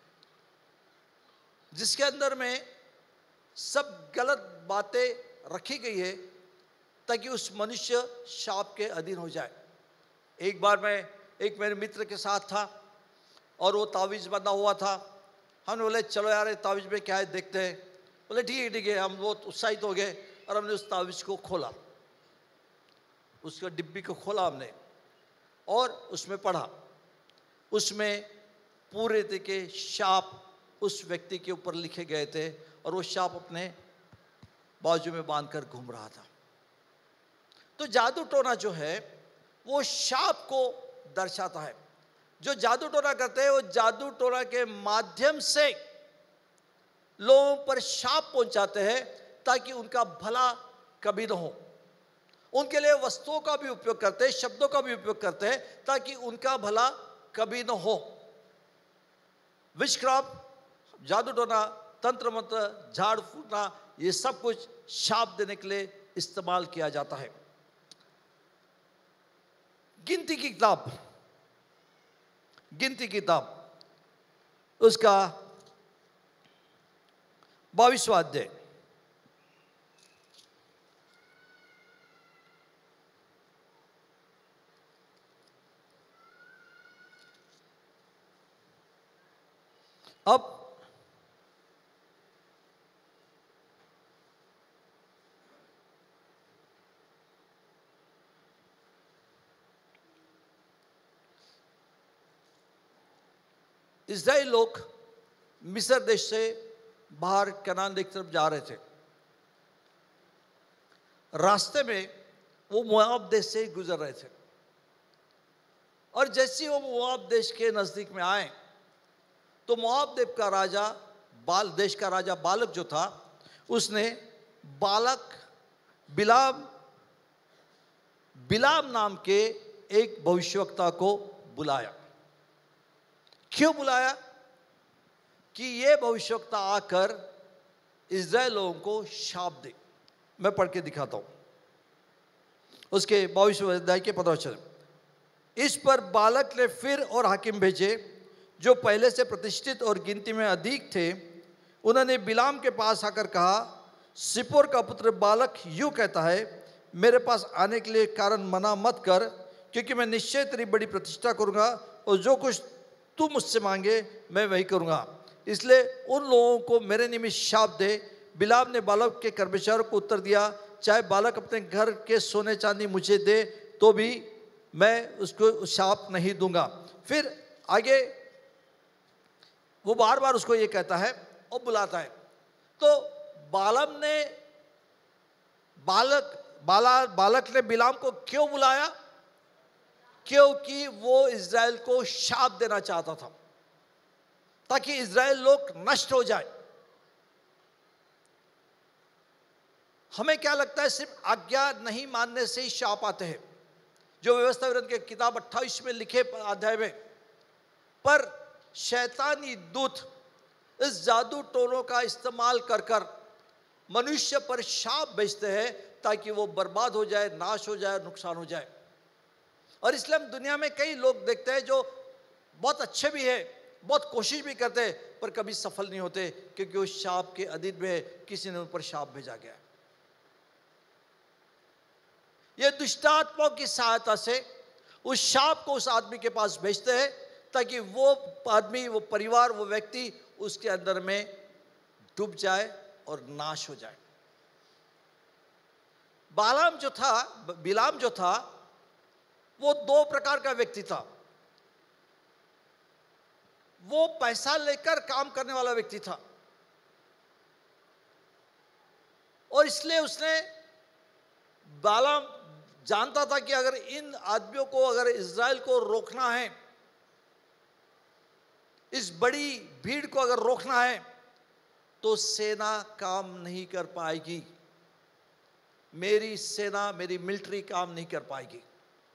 जिसके अंदर में सब गलत बातें रखी गई है ताकि उस मनुष्य शाप के अधीन हो जाए। एक बार मैं एक मेरे मित्र के साथ था और वो तावीज़ बंधा हुआ था। हमने बोले चलो यार ये तावीज़ में क्या है देखते हैं। बोले ठीक है ठीक है। हम बहुत उत्साहित हो गए और हमने उस तावीज़ को खोला, उसका डिब्बी को खोला हमने और उसमें पढ़ा। उसमें पूरे तरीके शाप उस व्यक्ति के ऊपर लिखे गए थे और वो शाप अपने बाजू में बांधकर घूम रहा था। तो जादू टोना जो है वो शाप को दर्शाता है। जो जादू टोना करते हैं वो जादू टोना के माध्यम से लोगों पर शाप पहुंचाते हैं ताकि उनका भला कभी न हो। उनके लिए वस्तुओं का भी उपयोग करते हैं, शब्दों का भी उपयोग करते हैं ताकि उनका भला कभी न हो। विचक्राफ्ट, जादू टोना, तंत्र मंत्र, झाड़ फूकना, ये सब कुछ शाप देने के लिए इस्तेमाल किया जाता है। गिनती की किताब, गिनती की किताब उसका बाईसवां अध्याय, अब इस्राएल लोग मिस्र देश से बाहर कनान देश की तरफ जा रहे थे। रास्ते में वो मोआब देश से गुजर रहे थे और जैसे वो मोआब देश के नजदीक में आए तो मोआब देश का राजा बाल देश का राजा बालक जो था उसने बालक बिलाम बिलाम नाम के एक भविष्यवक्ता को बुलाया। क्यों बुलाया? कि ये भविष्यवक्ता आकर इस्राएल लोगों को शाप दे। मैं पढ़ के दिखाता हूं उसके बाईसवें अध्याय के पंद्रह वचन। इस पर बालक ने फिर और हाकिम भेजे जो पहले से प्रतिष्ठित और गिनती में अधिक थे। उन्होंने बिलाम के पास आकर कहा, सिपोर का पुत्र बालक यूं कहता है, मेरे पास आने के लिए कारण मना मत कर, क्योंकि मैं निश्चय तेरी बड़ी प्रतिष्ठा करूंगा और जो कुछ तू मुझसे मांगे मैं वही करूंगा। इसलिए उन लोगों को मेरे निमित्त शाप दे। बिलाम ने बालक के कर्मचारियों को उत्तर दिया, चाहे बालक अपने घर के सोने चांदी मुझे दे तो भी मैं उसको शाप नहीं दूंगा। फिर आगे वो बार बार उसको ये कहता है और बुलाता है। तो बालम ने बालक बाला बालक ने बिलाम को क्यों बुलाया? क्योंकि वो इज़राइल को शाप देना चाहता था ताकि इज़राइल लोग नष्ट हो जाए। हमें क्या लगता है सिर्फ आज्ञा नहीं मानने से ही शाप आते हैं, जो व्यवस्था विवरण के किताब अट्ठाईस में लिखे अध्याय में। पर शैतानी दूत इस जादू टोनों का इस्तेमाल कर कर मनुष्य पर शाप भेजते हैं ताकि वो बर्बाद हो जाए, नाश हो जाए, नुकसान हो जाए। और इसलिए हम दुनिया में कई लोग देखते हैं जो बहुत अच्छे भी हैं, बहुत कोशिश भी करते हैं, पर कभी सफल नहीं होते क्योंकि उस शाप के अधीन में किसी ने उन पर शाप भेजा गया। ये दुष्टात्माओं की सहायता से उस शाप को उस आदमी के पास भेजते हैं ताकि वो आदमी, वो परिवार, वो व्यक्ति उसके अंदर में डूब जाए और नाश हो जाए। बालाम जो था, बिलाम जो था, वो दो प्रकार का व्यक्ति था। वो पैसा लेकर काम करने वाला व्यक्ति था और इसलिए उसने, बालाम जानता था कि अगर इन आदमियों को, अगर इज़राइल को रोकना है, इस बड़ी भीड़ को अगर रोकना है तो सेना काम नहीं कर पाएगी, मेरी सेना, मेरी मिलिट्री काम नहीं कर पाएगी।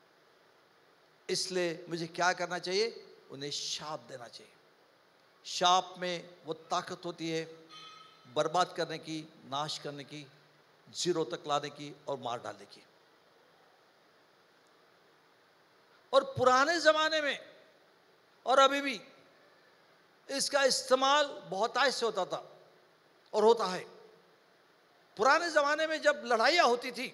इसलिए मुझे क्या करना चाहिए? उन्हें शाप देना चाहिए। शाप में वो ताकत होती है बर्बाद करने की, नाश करने की, जीरो तक लाने की और मार डालने की। और पुराने ज़माने में और अभी भी इसका इस्तेमाल बहुतायत से होता था और होता है। पुराने ज़माने में जब लड़ाइयाँ होती थी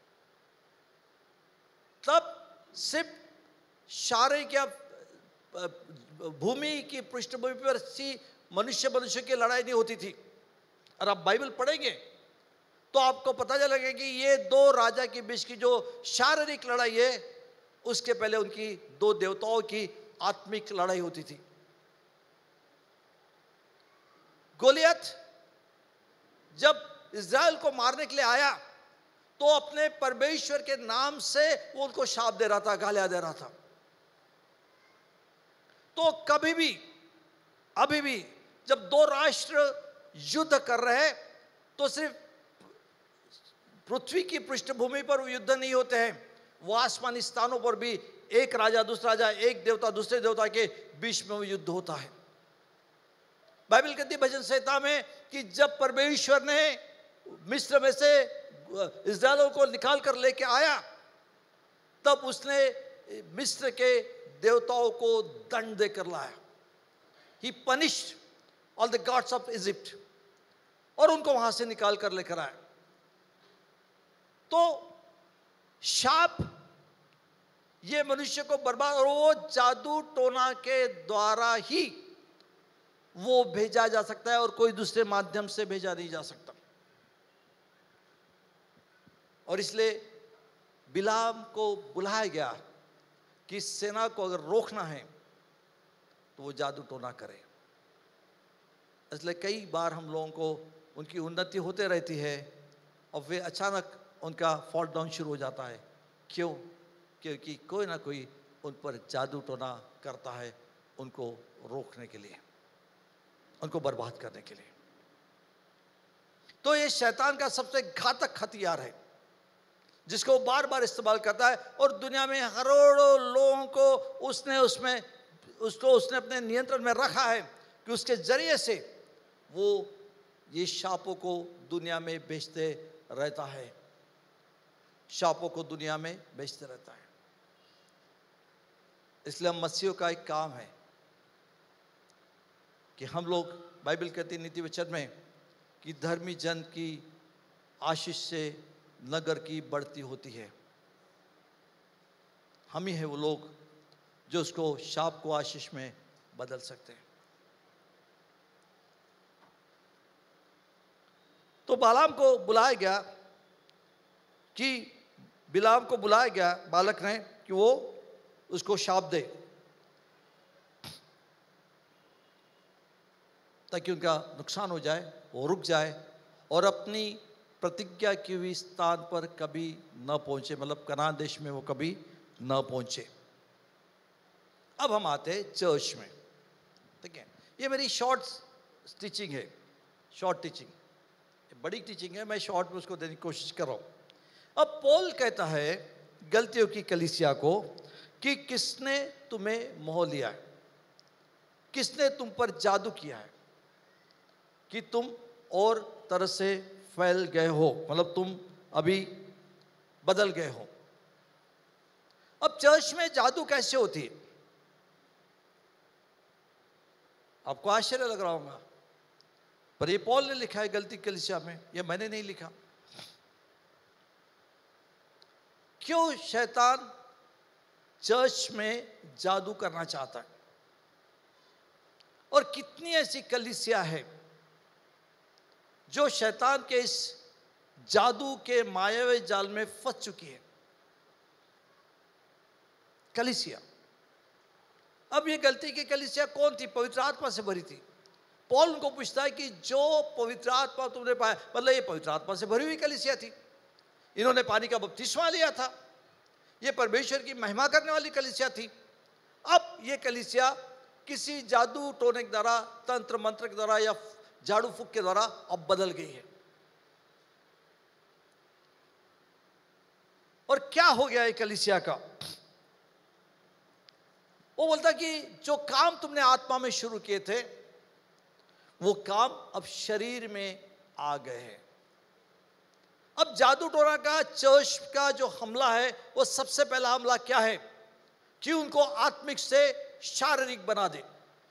तब सिर्फ शारीरिक या भूमि की पृष्ठभूमि पर सी मनुष्य मनुष्य की लड़ाई नहीं होती थी। और आप बाइबल पढ़ेंगे तो आपको पता चलेगा कि ये दो राजा के बीच की जो शारीरिक लड़ाई है, उसके पहले उनकी दो देवताओं की आत्मिक लड़ाई होती थी। गोलियत जब इज़राइल को मारने के लिए आया तो अपने परमेश्वर के नाम से वो उनको शाप दे रहा था, गालियां दे रहा था। तो कभी भी, अभी भी जब दो राष्ट्र युद्ध कर रहे हैं तो सिर्फ पृथ्वी की पृष्ठभूमि पर युद्ध नहीं होते हैं, वो आसमानी स्थानों पर भी एक राजा दूसरा राजा, एक देवता दूसरे देवता के बीच में वो युद्ध होता है। बाइबल कहती है भजन संहिता में कि जब परमेश्वर ने मिस्र में से इस्राएलियों को निकाल कर लेके आया तब उसने मिस्र के देवताओं को दंड देकर लाया। He punished all the gods of Egypt, और उनको वहां से निकाल कर लेकर आया। तो शाप ये मनुष्य को बर्बाद, और वो जादू टोना के द्वारा ही वो भेजा जा सकता है और कोई दूसरे माध्यम से भेजा नहीं जा सकता। और इसलिए बिलाम को बुलाया गया कि सेना को अगर रोकना है तो वो जादू टोना करे। इसलिए कई बार हम लोगों को उनकी उन्नति होते रहती है और वे अचानक उनका फॉल डाउन शुरू हो जाता है। क्यों? क्योंकि कोई ना कोई उन पर जादू टोना करता है उनको रोकने के लिए, उनको बर्बाद करने के लिए। तो ये शैतान का सबसे घातक हथियार है जिसको वो बार बार इस्तेमाल करता है, और दुनिया में करोड़ों लोगों को उसने उसमें उसको उसने अपने नियंत्रण में रखा है कि उसके जरिए से वो ये शापों को दुनिया में बेचते रहता है, शापों को दुनिया में बेचते रहता है। इसलिए हम मसीहों का एक काम है कि हम लोग, बाइबल कहती नीति वचन में कि धर्मी जन की आशीष से नगर की बढ़ती होती है। हम ही है वो लोग जो उसको शाप को आशीष में बदल सकते हैं। तो बालाम को बुलाया गया कि बिलाम को बुलाया गया बालक ने कि वो उसको शाप दे ताकि उनका नुकसान हो जाए, वो रुक जाए और अपनी प्रतिज्ञा की हुई स्थान पर कभी न पहुंचे, मतलब कनान देश में वो कभी न पहुंचे। अब हम आते हैं चर्च में, ठीक है। ये मेरी शॉर्ट टीचिंग है, शॉर्ट टीचिंग, बड़ी टीचिंग है, मैं शॉर्ट में उसको देने की कोशिश कर रहा हूँ। अब पौल कहता है गलतियों की कलीसिया को कि किसने तुम्हें मोह लिया है, किसने तुम पर जादू किया है कि तुम और तरह से फैल गए हो, मतलब तुम अभी बदल गए हो। अब चर्च में जादू कैसे होती है? आपको आश्चर्य लग रहा होगा, पर ये पौल ने लिखा है गलती कलीसिया में, ये मैंने नहीं लिखा। क्यों शैतान चर्च में जादू करना चाहता है, और कितनी ऐसी कलीसिया है जो शैतान के इस जादू के मायावी जाल में फंस चुकी है। कलीसिया, अब ये गलती की कलीसिया कौन थी? पवित्र आत्मा से भरी थी। पौल उनको पूछता है कि जो पवित्र आत्मा तुमने पाया, मतलब ये पवित्र आत्मा से भरी हुई कलीसिया थी, इन्होंने पानी का बपतिस्मा लिया था, ये परमेश्वर की महिमा करने वाली कलीसिया थी। अब ये कलीसिया किसी जादू टोने के द्वारा, तंत्र मंत्र के द्वारा या झाड़ू फूक के द्वारा अब बदल गई है। और क्या हो गया है कलीसिया का? वो बोलता कि जो काम तुमने आत्मा में शुरू किए थे वो काम अब शरीर में आ गए हैं। अब जादू टोना का, चर्च का जो हमला है, वो सबसे पहला हमला क्या है कि उनको आत्मिक से शारीरिक बना दे,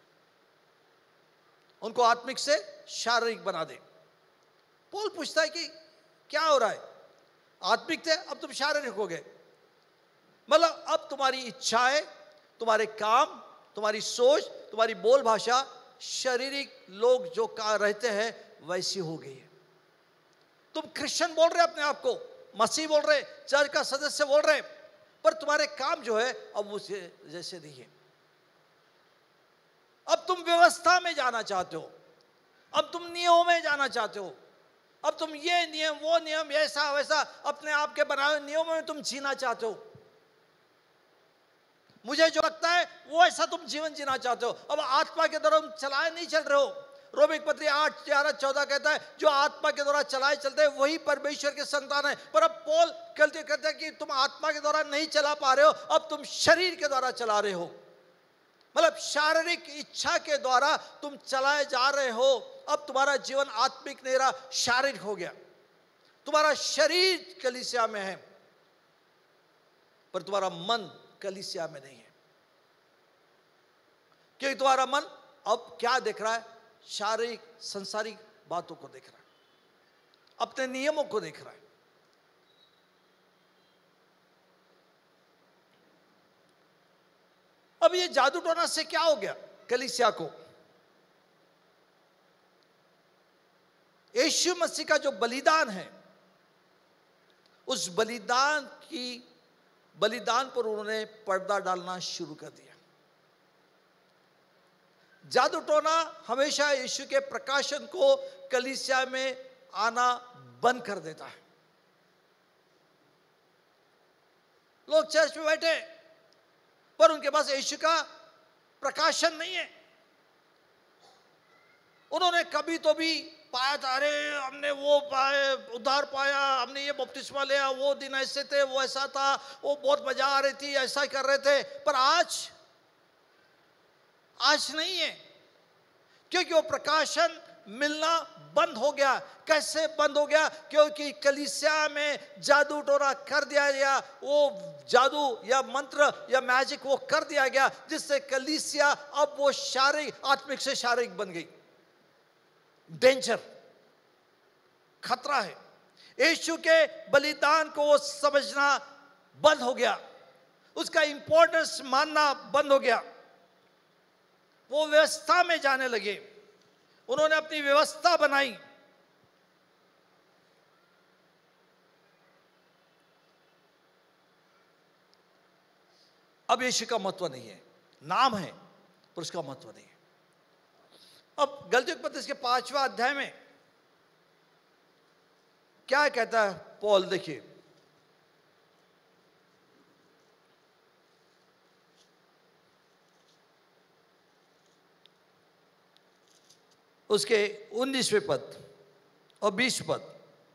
उनको आत्मिक से शारीरिक बना दे। पौल पूछता है कि क्या हो रहा है? आत्मिक थे, अब तुम शारीरिक हो गए, मतलब अब तुम्हारी इच्छाएं, तुम्हारे काम, तुम्हारी सोच, तुम्हारी बोल भाषा शारीरिक लोग जो का रहते हैं वैसी हो गई है। तुम क्रिश्चियन बोल रहे अपने आप को, मसीह बोल रहे, चर्च का सदस्य बोल रहे, पर तुम्हारे काम जो है अब उसे जैसे नहीं है। अब तुम व्यवस्था में जाना चाहते हो, अब तुम नियमों में जाना चाहते हो, अब तुम ये नियम वो नियम ऐसा वैसा अपने आप के बनाए हुए नियमों में तुम जीना चाहते हो। मुझे जो लगता है वो ऐसा तुम जीवन जीना चाहते हो। अब आत्मा के द्वारा तुम चलाए नहीं चल रहे हो। रोमी की पत्री आठ ग्यारह चौदह कहता है जो आत्मा के द्वारा चलाए चलते हैं वही परमेश्वर के संतान है। पर अब पौल कहते कहते हैं कि तुम आत्मा के द्वारा नहीं चला पा रहे हो, अब तुम शरीर के द्वारा चला रहे हो। मतलब शारीरिक इच्छा के द्वारा तुम चलाए जा रहे हो। अब तुम्हारा जीवन आत्मिक नहीं रहा, शारीरिक हो गया। तुम्हारा शरीर कलीसिया में है पर तुम्हारा मन कलीसिया में नहीं है, क्योंकि तुम्हारा मन अब क्या देख रहा है? शारीरिक संसारिक बातों को देख रहा है, अपने नियमों को देख रहा है। अब ये जादू टोना से क्या हो गया कलीसिया को? यीशु मसीह का जो बलिदान है, उस बलिदान की बलिदान पर उन्होंने पर्दा डालना शुरू कर दिया। जादू टोना हमेशा यीशु के प्रकाशन को कलीसिया में आना बंद कर देता है। लोग चर्च में बैठे पर उनके पास यीशु का प्रकाशन नहीं है। उन्होंने कभी तो भी पाया था, अरे हमने वो पाए उद्धार पाया, हमने ये बपतिस्मा लिया, वो दिन ऐसे थे, वो ऐसा था, वो बहुत मजा आ रही थी, ऐसा कर रहे थे। पर आज आज नहीं है, क्योंकि वो प्रकाशन मिलना बंद हो गया। कैसे बंद हो गया? क्योंकि कलीसिया में जादू टोना कर दिया गया। वो जादू या मंत्र या मैजिक वो कर दिया गया, जिससे कलीसिया अब वो शारीरिक आत्मिक से शारीरिक बन गई। डेंजर, खतरा है। यीशु के बलिदान को वो समझना बंद हो गया, उसका इंपॉर्टेंस मानना बंद हो गया। वो व्यवस्था में जाने लगे, उन्होंने अपनी व्यवस्था बनाई। अब यीशु का महत्व नहीं है, नाम है पर उसका महत्व नहीं है। अब गलतियों के पत्र इसके पांचवा अध्याय में क्या कहता है पौल, देखिए उसके उन्नीसवें पद और बीस पद।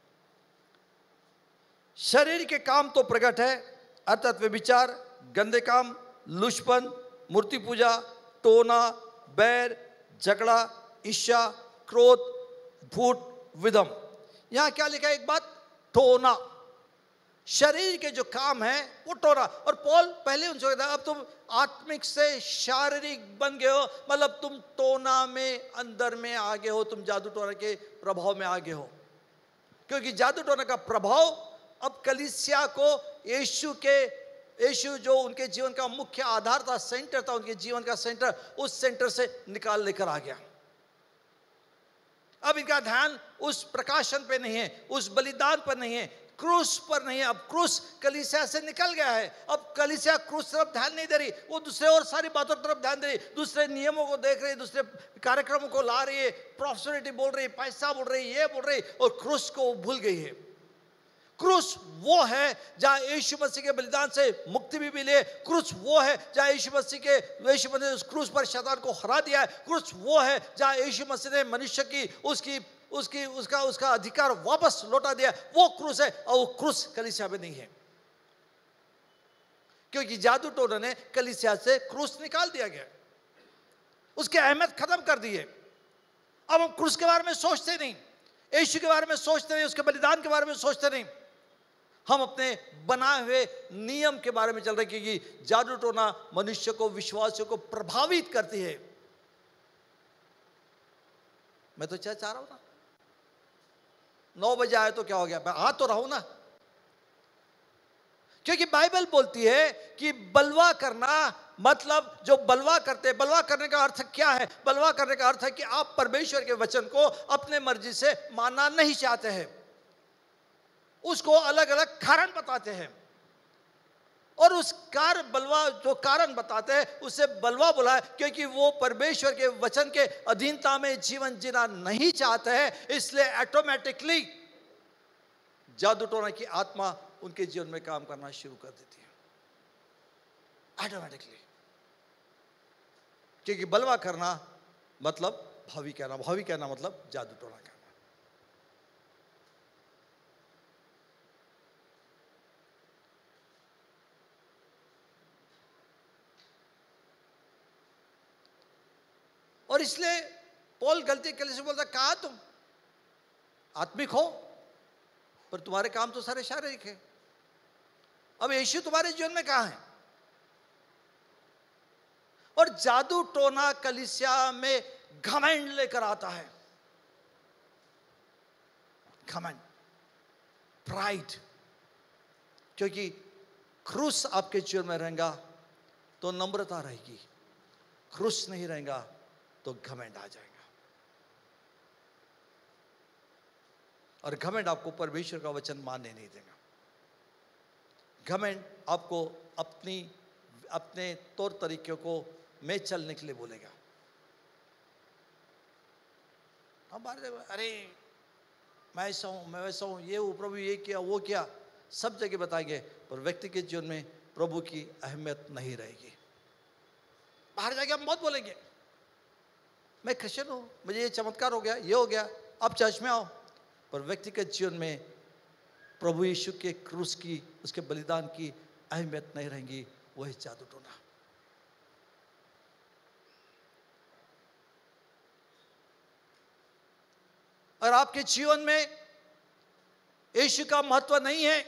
शरीर के काम तो प्रकट है, अर्थात व्यभिचार, गंदे काम, लुचपन, मूर्ति पूजा, टोना, बैर, झगड़ा, ईर्ष्या, क्रोध, झूठ, विदम। यहां क्या लिखा है? एक बात, टोना। शरीर के जो काम है वो टोना। और पौल पहले उनसे कहता है अब तुम आत्मिक से शारीरिक बन गए हो, मतलब तुम टोना में अंदर में आ गए हो, तुम जादू टोना के प्रभाव में आ गए हो। क्योंकि जादू टोना का प्रभाव अब कलीसिया को यीशु के यीशु जो उनके जीवन का मुख्य आधार था, सेंटर था, उनके जीवन का सेंटर, उस सेंटर से निकाल लेकर आ गया। अब इनका ध्यान उस प्रकाशन पे नहीं है, उस बलिदान पर नहीं है, क्रूस पर नहीं है। अब क्रूस कलीसिया से निकल गया है। अब कलीसिया क्रूस तरफ ध्यान नहीं दे रही, वो दूसरे और सारी बातों तरफ ध्यान दे रही, दूसरे नियमों को देख रही, दूसरे कार्यक्रमों को ला रही है, प्रॉस्पेरिटी बोल रही, पैसा बोल रही, ये बोल रही, और क्रूस को भूल गई है। क्रूस वो है जहां यीशु मसीह के बलिदान से मुक्ति भी मिली है। क्रूस वो है जहां यीशु मसीह के यीशु मसीह ने उस क्रूस पर शैतान को हरा दिया है। क्रूस वो है जहां यीशु मसीह ने मनुष्य की उसकी उसकी उसका उसका अधिकार वापस लौटा दिया। वो क्रूस है, और वो क्रूस कलीसिया में नहीं है, क्योंकि जादू टोना ने कलीसिया से क्रूस निकाल दिया गया, उसकी अहमियत खत्म कर दी है। अब हम क्रूस के बारे में सोचते नहीं, यीशु के बारे में सोचते नहीं, उसके बलिदान के बारे में सोचते नहीं, हम अपने बनाए हुए नियम के बारे में चल रहे, क्योंकि जादू टोना मनुष्य को, विश्वासियों को प्रभावित करती है। मैं तो चाह चाह रहा हूं ना, नौ बजे आए तो क्या हो गया, मैं आ तो रहा हूं ना, क्योंकि बाइबल बोलती है कि बलवा करना, मतलब जो बलवा करते हैं, बलवा करने का अर्थ क्या है? बलवा करने का अर्थ है कि आप परमेश्वर के वचन को अपने मर्जी से मानना नहीं चाहते हैं, उसको अलग अलग कारण बताते हैं। और उस कार बलवा जो कारण बताते हैं उसे बलवा बोला है, क्योंकि वो परमेश्वर के वचन के अधीनता में जीवन जीना नहीं चाहते हैं। इसलिए ऑटोमेटिकली जादू टोना की आत्मा उनके जीवन में काम करना शुरू कर देती है, ऑटोमेटिकली। क्योंकि बलवा करना मतलब भावी कहना, भावी कहना मतलब जादू टोना कहना। और इसलिए पौल गलती के लिए बोलता, कहा तुम आत्मिक हो पर तुम्हारे काम तो सारे शारीरिक है। अब यीशु तुम्हारे जीवन में कहां है? और जादू टोना कलीसिया में घमंड लेकर आता है, घमंड, प्राइड। क्योंकि क्रूस आपके जीवन में रहेगा तो नम्रता रहेगी, क्रूस नहीं रहेगा तो घमंड आ जाएगा। और घमंड आपको परमेश्वर का वचन मानने नहीं देगा। घमंड आपको अपनी अपने तौर तरीके को में चलने के लिए बोलेगा। हम बार अरे मैं ऐसा हूं, मैं वैसा हूं, ये हूं, प्रभु ये किया वो किया, सब जगह बताएंगे, पर व्यक्ति के जीवन में प्रभु की अहमियत नहीं रहेगी। बाहर जाके हम बहुत बोलेंगे, मैं क्रिश्चियन हूं, मुझे ये चमत्कार हो गया, ये हो गया, अब चर्च में आओ, पर व्यक्तिगत जीवन में प्रभु यीशु के क्रूस की, उसके बलिदान की अहमियत नहीं रहेगी। वही जादू टोना। और आपके जीवन में यीशु का महत्व नहीं है,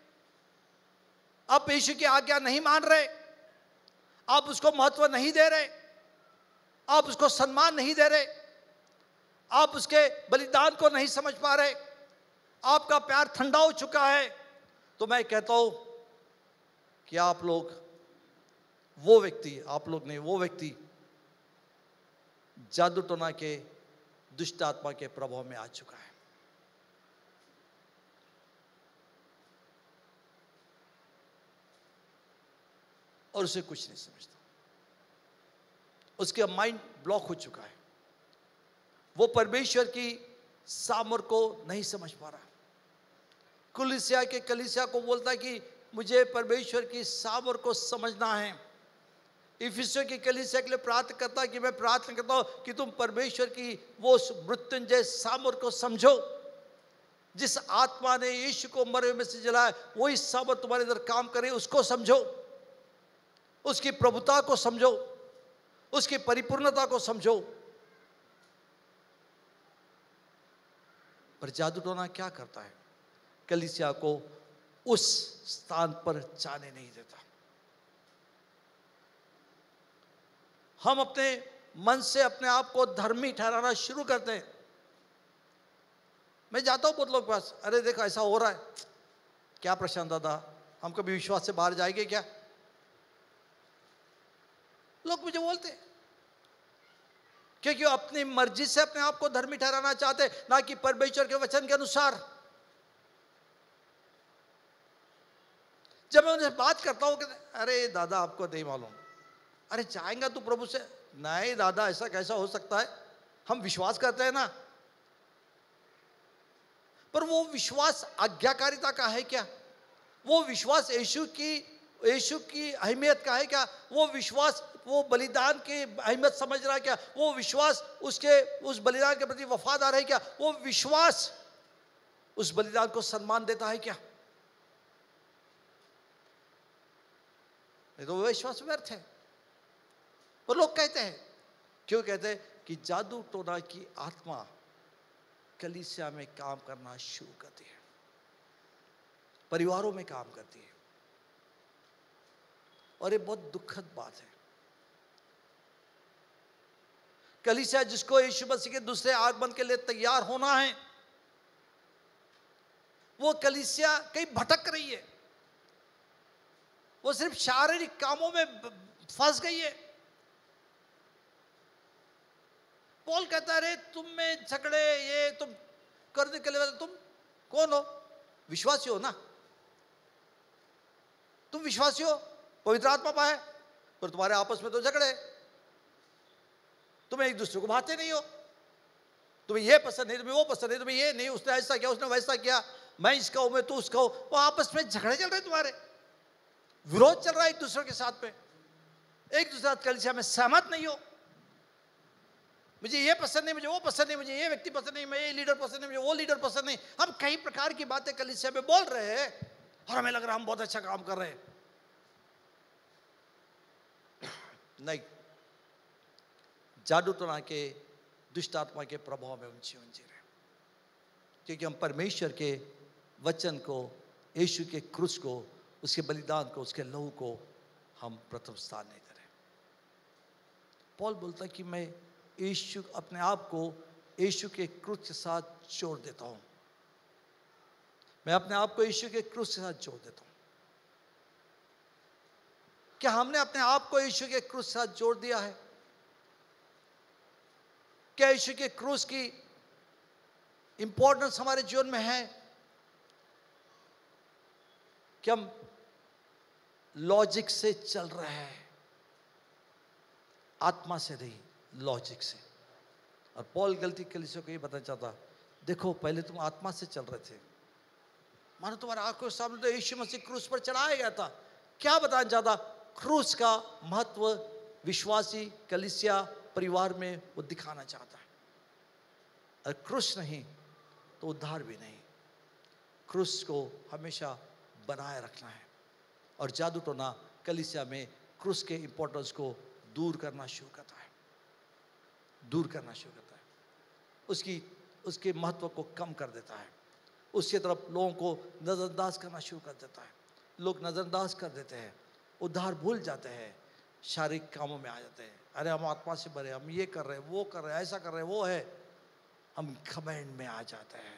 आप यीशु की आज्ञा नहीं मान रहे, आप उसको महत्व नहीं दे रहे, आप उसको सम्मान नहीं दे रहे, आप उसके बलिदान को नहीं समझ पा रहे, आपका प्यार ठंडा हो चुका है, तो मैं कहता हूं कि आप लोग वो व्यक्ति, आप लोग नहीं, वो व्यक्ति जादू टोना के दुष्ट आत्मा के प्रभाव में आ चुका है। और उसे कुछ नहीं समझता, उसका माइंड ब्लॉक हो चुका है, वो परमेश्वर की सामर को नहीं समझ पा रहा। कलीसिया के कलीसिया को बोलता है कि मुझे परमेश्वर की सामर को समझना है। इफिसियों की कलीसिया के लिए प्रार्थना करता है कि मैं प्रार्थना करता हूं कि तुम परमेश्वर की वो मृत्युंजय सामर को समझो, जिस आत्मा ने यीशु को मरे में से जलाया, वही सामर तुम्हारे अंदर काम करे, उसको समझो, उसकी प्रभुता को समझो, उसकी परिपूर्णता को समझो। पर जादू टोना क्या करता है? कलीसिया को उस स्थान पर जाने नहीं देता। हम अपने मन से अपने आप को धर्मी ठहराना शुरू करते हैं। मैं जाता हूं बहुत लोग के पास, अरे देखो ऐसा हो रहा है, क्या प्रशांत दादा हम कभी विश्वास से बाहर जाएंगे क्या? लोग मुझे बोलते हैं, क्योंकि वो अपनी मर्जी से अपने आप को धर्मी ठहराना चाहते, ना कि परमेश्वर के वचन के अनुसार। जब मैं उनसे बात करता हूं कि अरे दादा आपको नहीं मालूम, अरे चाहेंगा तू प्रभु से? नहीं दादा ऐसा कैसा हो सकता है, हम विश्वास करते हैं ना। पर वो विश्वास आज्ञाकारिता का है क्या? वो विश्वास यीशु की यीशु की अहमियत का है क्या? वो विश्वास वो बलिदान की अहमियत समझ रहा है क्या? वो विश्वास उसके उस बलिदान के प्रति वफादार है क्या? वो विश्वास उस बलिदान को सम्मान देता है क्या? नहीं तो वो विश्वास व्यर्थ है। और लोग कहते हैं, क्यों कहते हैं? कि जादू टोना की आत्मा कलीसिया में काम करना शुरू करती है, परिवारों में काम करती है। और ये बहुत दुखद बात है। कलीसिया जिसको यीशु मसीह के दूसरे आगमन के लिए तैयार होना है, वो कलीसिया कहीं भटक रही है, वो सिर्फ शारीरिक कामों में फंस गई है। पौल कहता है, अरे तुम में झगड़े ये तुम करने के लिए तुम कौन हो? विश्वासी हो ना, तुम विश्वासी हो, पवित्र आत्मा पाए, पर तुम्हारे आपस में तो झगड़े, तुम्हें एक दूसरे को भाते नहीं हो, तुम्हें ये पसंद नहीं, तुम्हें वो पसंद नहीं, तुम्हें ये नहीं, उसने ऐसा किया, उसने वैसा किया, मैं इसका हूं, मैं तू उसका हूं, वो आपस में झगड़े चल रहे, तुम्हारे विरोध चल रहा है एक दूसरे के साथ में, एक दूसरे साथ कलीसिया में सहमत नहीं हो, मुझे ये पसंद नहीं, मुझे वो पसंद नहीं, मुझे ये व्यक्ति पसंद नहीं, मैं ये लीडर पसंद नहीं, मुझे वो लीडर पसंद नहीं। हम कई प्रकार की बातें कलीसिया में बोल रहे हैं और हमें लग रहा है हम बहुत अच्छा काम कर रहे हैं। नहीं, जादू टोना के दुष्ट आत्मा के प्रभाव में हम जीवन जी रहे, क्योंकि हम परमेश्वर के वचन को, यीशु के क्रूस को, उसके बलिदान को, उसके लहू को हम प्रथम स्थान नहीं दे रहे। पौल बोलता है कि मैं यीशु, अपने आप को यीशु के क्रूस के साथ जोड़ देता हूं, मैं अपने आप को यीशु के क्रूस के साथ जोड़ देता हूं। क्या हमने अपने आप को यीशु के क्रूस के साथ जोड़ दिया है? क्या यीशु के क्रूस की इंपॉर्टेंस हमारे जीवन में है? कि हम लॉजिक से चल रहे हैं, आत्मा से नहीं, लॉजिक से। और पॉल गलती कलीसिया को ये बताना चाहता, देखो पहले तुम आत्मा से चल रहे थे, मानो तुम्हारे आंखों के सामने तो यीशु मसीह क्रूस पर चढ़ाया गया था। क्या बताना चाहता? क्रूस का महत्व विश्वासी कलीसिया परिवार में वो दिखाना चाहता है। अगर क्रूस नहीं तो उद्धार भी नहीं। क्रूस को हमेशा बनाए रखना है। और जादू टोना कलीसिया में क्रूस के इंपॉर्टेंस को दूर करना शुरू करता है, दूर करना शुरू करता है, उसकी उसके महत्व को कम कर देता है, उसकी तरफ लोगों को नज़रअंदाज करना शुरू कर देता है। लोग नज़रअंदाज कर देते हैं, उद्धार भूल जाते हैं, शारीरिक कामों में आ जाते हैं। अरे हम आत्मा से भरे, हम ये कर रहे हैं, वो कर रहे हैं, ऐसा कर रहे हैं, वो है, हम घमंड में आ जाते हैं।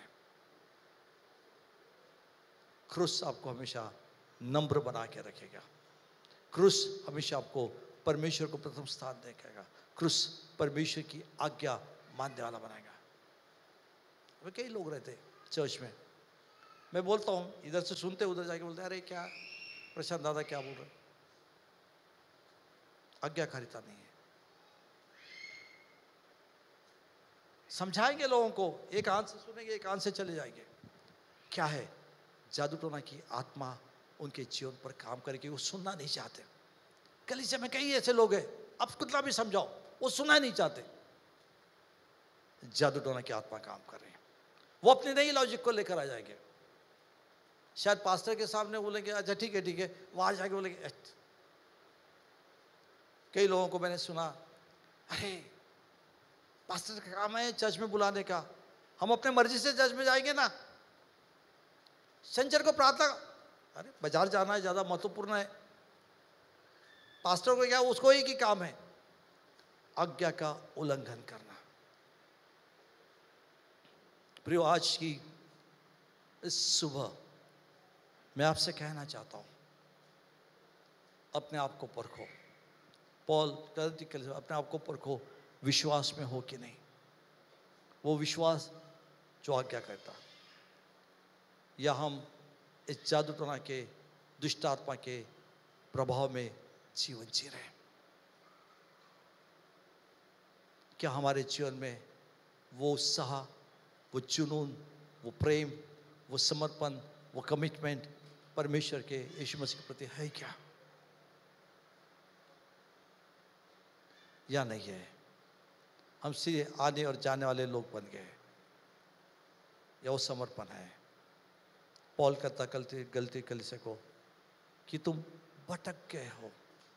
क्रूस आपको हमेशा नम्र बना के रखेगा। क्रूस हमेशा आपको परमेश्वर को प्रथम स्थान देगा। क्रूस परमेश्वर की आज्ञा मानने वाला बनाएगा। वे कई लोग रहते चर्च में, मैं बोलता हूँ, इधर से सुनते उधर जाके बोलते अरे क्या प्रशांत दादा क्या बोल रहे, आज्ञाकारिता नहीं है। समझाएंगे लोगों को, एक आंख से सुनेंगे, एक आंख से चले जाएंगे। क्या है? जादू टोना की आत्मा उनके जीवन पर काम करेगी, वो सुनना नहीं चाहते। कलीसिया में कई ऐसे लोग हैं, अब कितना भी समझाओ वो सुनना नहीं चाहते। जादू टोना की आत्मा काम कर रही है, वो अपनी नई लॉजिक को लेकर आ जाएंगे। शायद पास्टर के सामने बोलेंगे अच्छा ठीक है ठीक है, वहां जाके बोलेंगे। कई लोगों को मैंने सुना, अरे पास्टर का काम है चर्च में बुलाने का, हम अपने मर्जी से चर्च में जाएंगे ना, शनिचर को प्रार्थना, अरे बाजार जाना है ज्यादा महत्वपूर्ण है, पास्टर को क्या, उसको ही की काम है आज्ञा का उल्लंघन करना। प्रियो, आज की इस सुबह मैं आपसे कहना चाहता हूं, अपने आप को परखो। पॉल कहते हैं अपने आप को परखो, विश्वास में हो कि नहीं, वो विश्वास जो आज्ञा करता, या हम इस जादू टोना के दुष्ट आत्मा के प्रभाव में जीवन जी रहे हैं। क्या हमारे जीवन में वो उत्साह, वो जुनून, वो प्रेम, वो समर्पण, वो कमिटमेंट परमेश्वर के यीशु मसीह के प्रति है क्या, या नहीं है? हम सीधे आने और जाने वाले लोग बन गए, या वो समर्पण है? पॉल कहता गलती गलती कलीसिया को कि तुम भटक गए हो,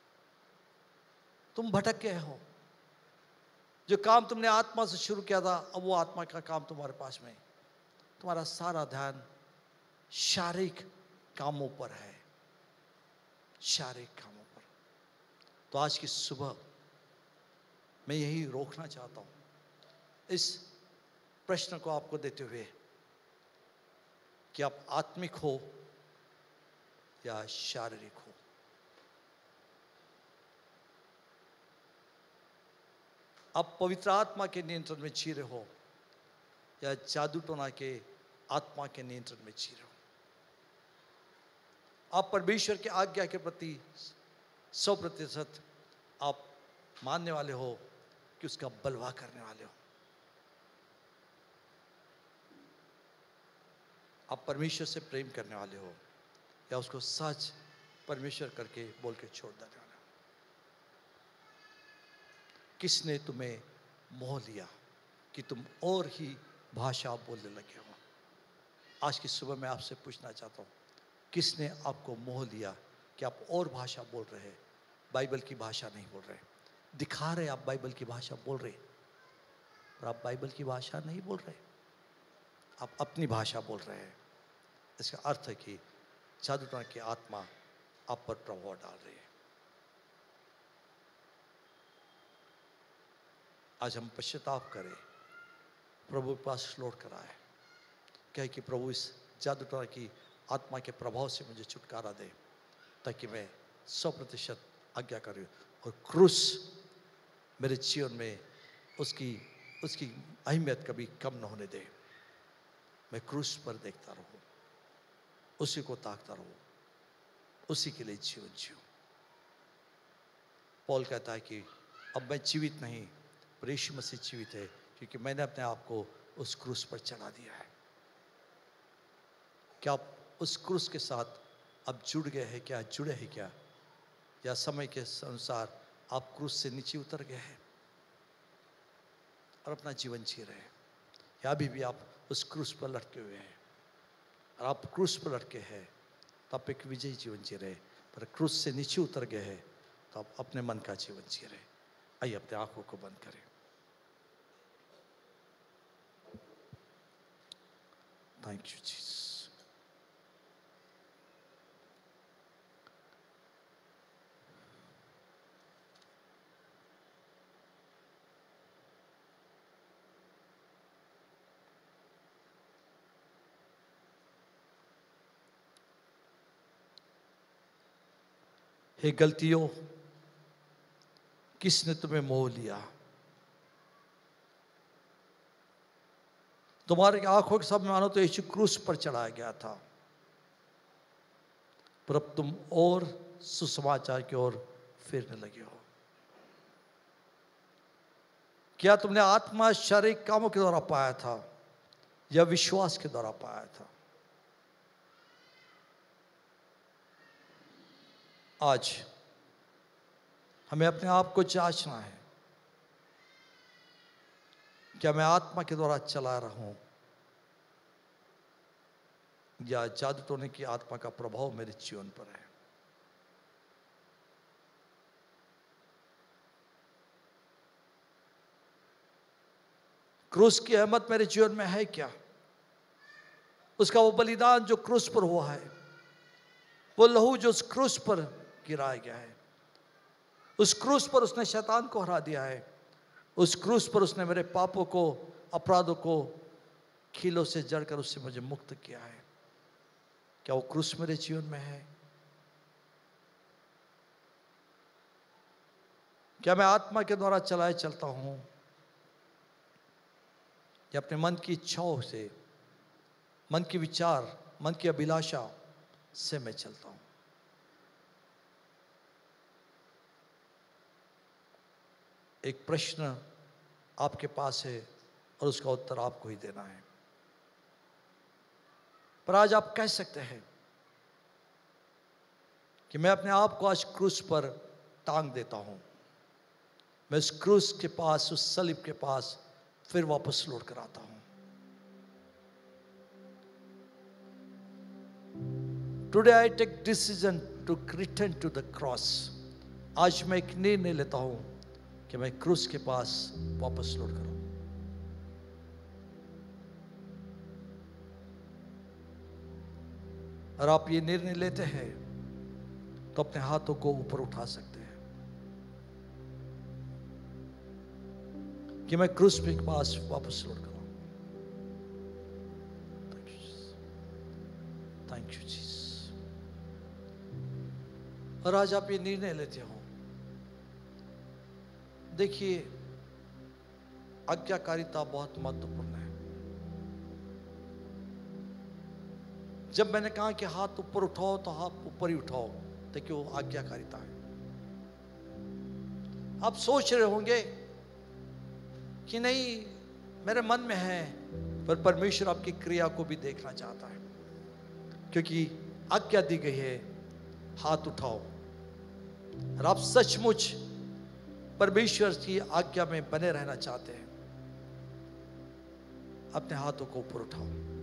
तुम भटक गए हो। जो काम तुमने आत्मा से शुरू किया था, अब वो आत्मा का काम तुम्हारे पास में, तुम्हारा सारा ध्यान शारीरिक कामों पर है, शारीरिक कामों पर। तो आज की सुबह मैं यही रोकना चाहता हूं इस प्रश्न को आपको देते हुए कि आप आत्मिक हो या शारीरिक हो। आप पवित्र आत्मा के नियंत्रण में जी रहे हो या जादू टोना के आत्मा के नियंत्रण में जी रहे हो। आप परमेश्वर की आज्ञा के प्रति सौ प्रतिशत आप मानने वाले हो कि उसका बलवा करने वाले हो? आप परमेश्वर से प्रेम करने वाले हो या उसको सच परमेश्वर करके बोल के छोड़ देने वाले हो? किसने तुम्हें मोह लिया कि तुम और ही भाषा बोलने लगे हो? आज की सुबह मैं आपसे पूछना चाहता हूँ, किसने आपको मोह लिया कि आप और भाषा बोल रहे हैं, बाइबल की भाषा नहीं बोल रहे? दिखा रहे आप बाइबल की भाषा बोल रहे, पर आप बाइबल की भाषा नहीं बोल रहे, आप अपनी भाषा बोल रहे हैं। इसका अर्थ है कि जादूटोना की आत्मा आप पर प्रभाव डाल रही है। आज हम पश्चाताप करें, प्रभु के पास लौट कर आए, कहे कि प्रभु इस जादूटोना की आत्मा के प्रभाव से मुझे छुटकारा दे, ताकि मैं सौ प्रतिशत आज्ञा करूँ और क्रूस मेरे जीवन में उसकी उसकी अहमियत कभी कम न होने दे। मैं क्रूस पर देखता रहूँ, उसी को ताकता रहूँ, उसी के लिए जीवन जीऊँ। पौल कहता है कि अब मैं जीवित नहीं, पर यीशु मसीह जीवित है, क्योंकि मैंने अपने आप को उस क्रूस पर चढ़ा दिया है। क्या आप उस क्रूस के साथ अब जुड़ गए हैं क्या, जुड़े हैं क्या, या समय के अनुसार आप क्रूस से नीचे उतर गए हैं और अपना जीवन जी रहे हैं, या अभी भी आप उस क्रूस पर लटके हुए हैं? और आप क्रूस पर लटके हैं तो आप एक विजयी जीवन जी रहे, पर क्रूस से नीचे उतर गए हैं तो आप अपने मन का जीवन जी रहे। आइए अपने आंखों को बंद करें। Thank you Jesus. हे गलतियों, किसने तुम्हें मोह लिया? तुम्हारे आंखों के सामने मानो तो यीशु क्रूस पर चढ़ाया गया था, पर अब तुम और सुसमाचार की ओर फिरने लगे हो। क्या तुमने आत्मा शारीरिक कामों के द्वारा पाया था या विश्वास के द्वारा पाया था? आज हमें अपने आप को जांचना है, क्या मैं आत्मा के द्वारा चला रहा हूं या जादू टोने की आत्मा का प्रभाव मेरे जीवन पर है? क्रूस की अहमियत मेरे जीवन में है क्या? उसका वो बलिदान जो क्रूस पर हुआ है, वो लहू जो उस क्रूस पर गिराया गया है, उस क्रूस पर उसने शैतान को हरा दिया है, उस क्रूस पर उसने मेरे पापों को, अपराधों को कीलों से जड़कर उससे मुझे मुक्त किया है। क्या वो क्रूस मेरे जीवन में है? क्या मैं आत्मा के द्वारा चलाए चलता हूं या अपने मन की इच्छाओं से, मन की विचार, मन की अभिलाषा से मैं चलता हूं? एक प्रश्न आपके पास है और उसका उत्तर आपको ही देना है। पर आज आप कह सकते हैं कि मैं अपने आप को आज क्रूस पर टांग देता हूं, मैं उस क्रूस के पास, उस सलीब के पास फिर वापस लौट कर आता हूं। Today I take decision to return to the cross. आज मैं एक निर्णय लेता हूं कि मैं क्रूस के पास वापस लौट करूं। और आप ये निर्णय लेते हैं तो अपने हाथों को ऊपर उठा सकते हैं कि मैं क्रूस के पास वापस लौट करूं। Thank you Jesus. और आज आप ये निर्णय लेते हो, देखिए आज्ञाकारिता बहुत महत्वपूर्ण है। जब मैंने कहा कि हाथ ऊपर उठाओ तो हाथ ऊपर ही उठाओ, ताकि वो आज्ञाकारिता है। आप सोच रहे होंगे कि नहीं मेरे मन में है, पर परमेश्वर आपकी क्रिया को भी देखना चाहता है, क्योंकि आज्ञा दी गई है हाथ उठाओ। और आप सचमुच परमेश्वर की आज्ञा में बने रहना चाहते हैं, अपने हाथों को ऊपर उठाओ।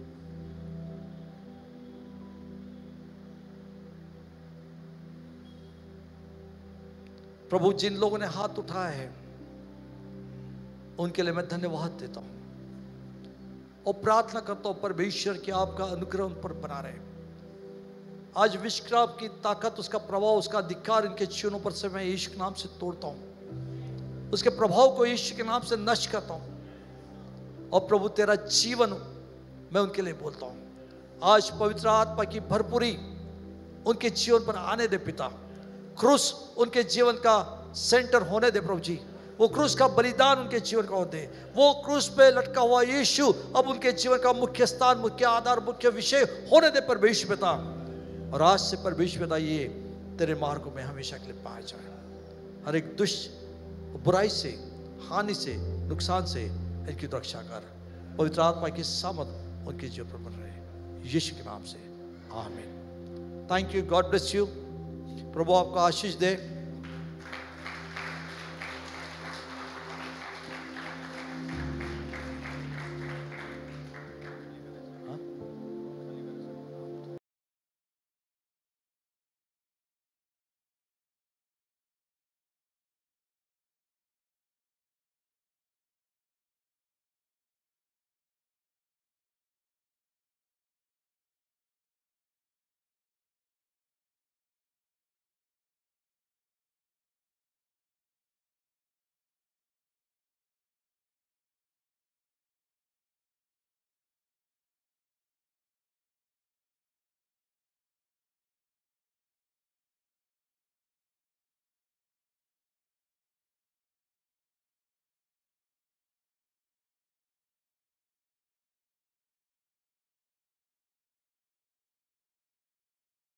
प्रभु, जिन लोगों ने हाथ उठाया है उनके लिए मैं धन्यवाद देता हूं और प्रार्थना करता हूं परमेश्वर कि आपका अनुग्रह उन पर बना रहे। आज विश्राम की ताकत, उसका प्रभाव, उसका अधिकार इनके जीवनों पर से मैं यीशु के नाम से तोड़ता हूं, उसके प्रभाव को यीशु के नाम से नष्ट करता हूं। और प्रभु तेरा जीवन मैं उनके लिए बोलता हूं। आज पवित्र आत्मा की भरपूरी उनके जीवन पर आने दे पिता। क्रूस उनके जीवन का सेंटर होने दे प्रभु जी। वो क्रूस का बलिदान उनके जीवन का होते, वो क्रूस पे लटका हुआ यीशु अब उनके जीवन का मुख्य स्थान, मुख्य आधार, मुख्य विषय होने दे परमेश्वर पिता। और आज से परमेश्वर पिता ये तेरे मार्गों में हमेशा के लिए पाए जाए। हर एक दुष्ट बुराई से, हानि से, नुकसान से इनकी रक्षा कर। पवित्र आत्मा की सामर्थ उनके जीवन पर बन रहे, यीशु के नाम से amen. Thank you, God bless you. प्रभु आपको आशीष दे।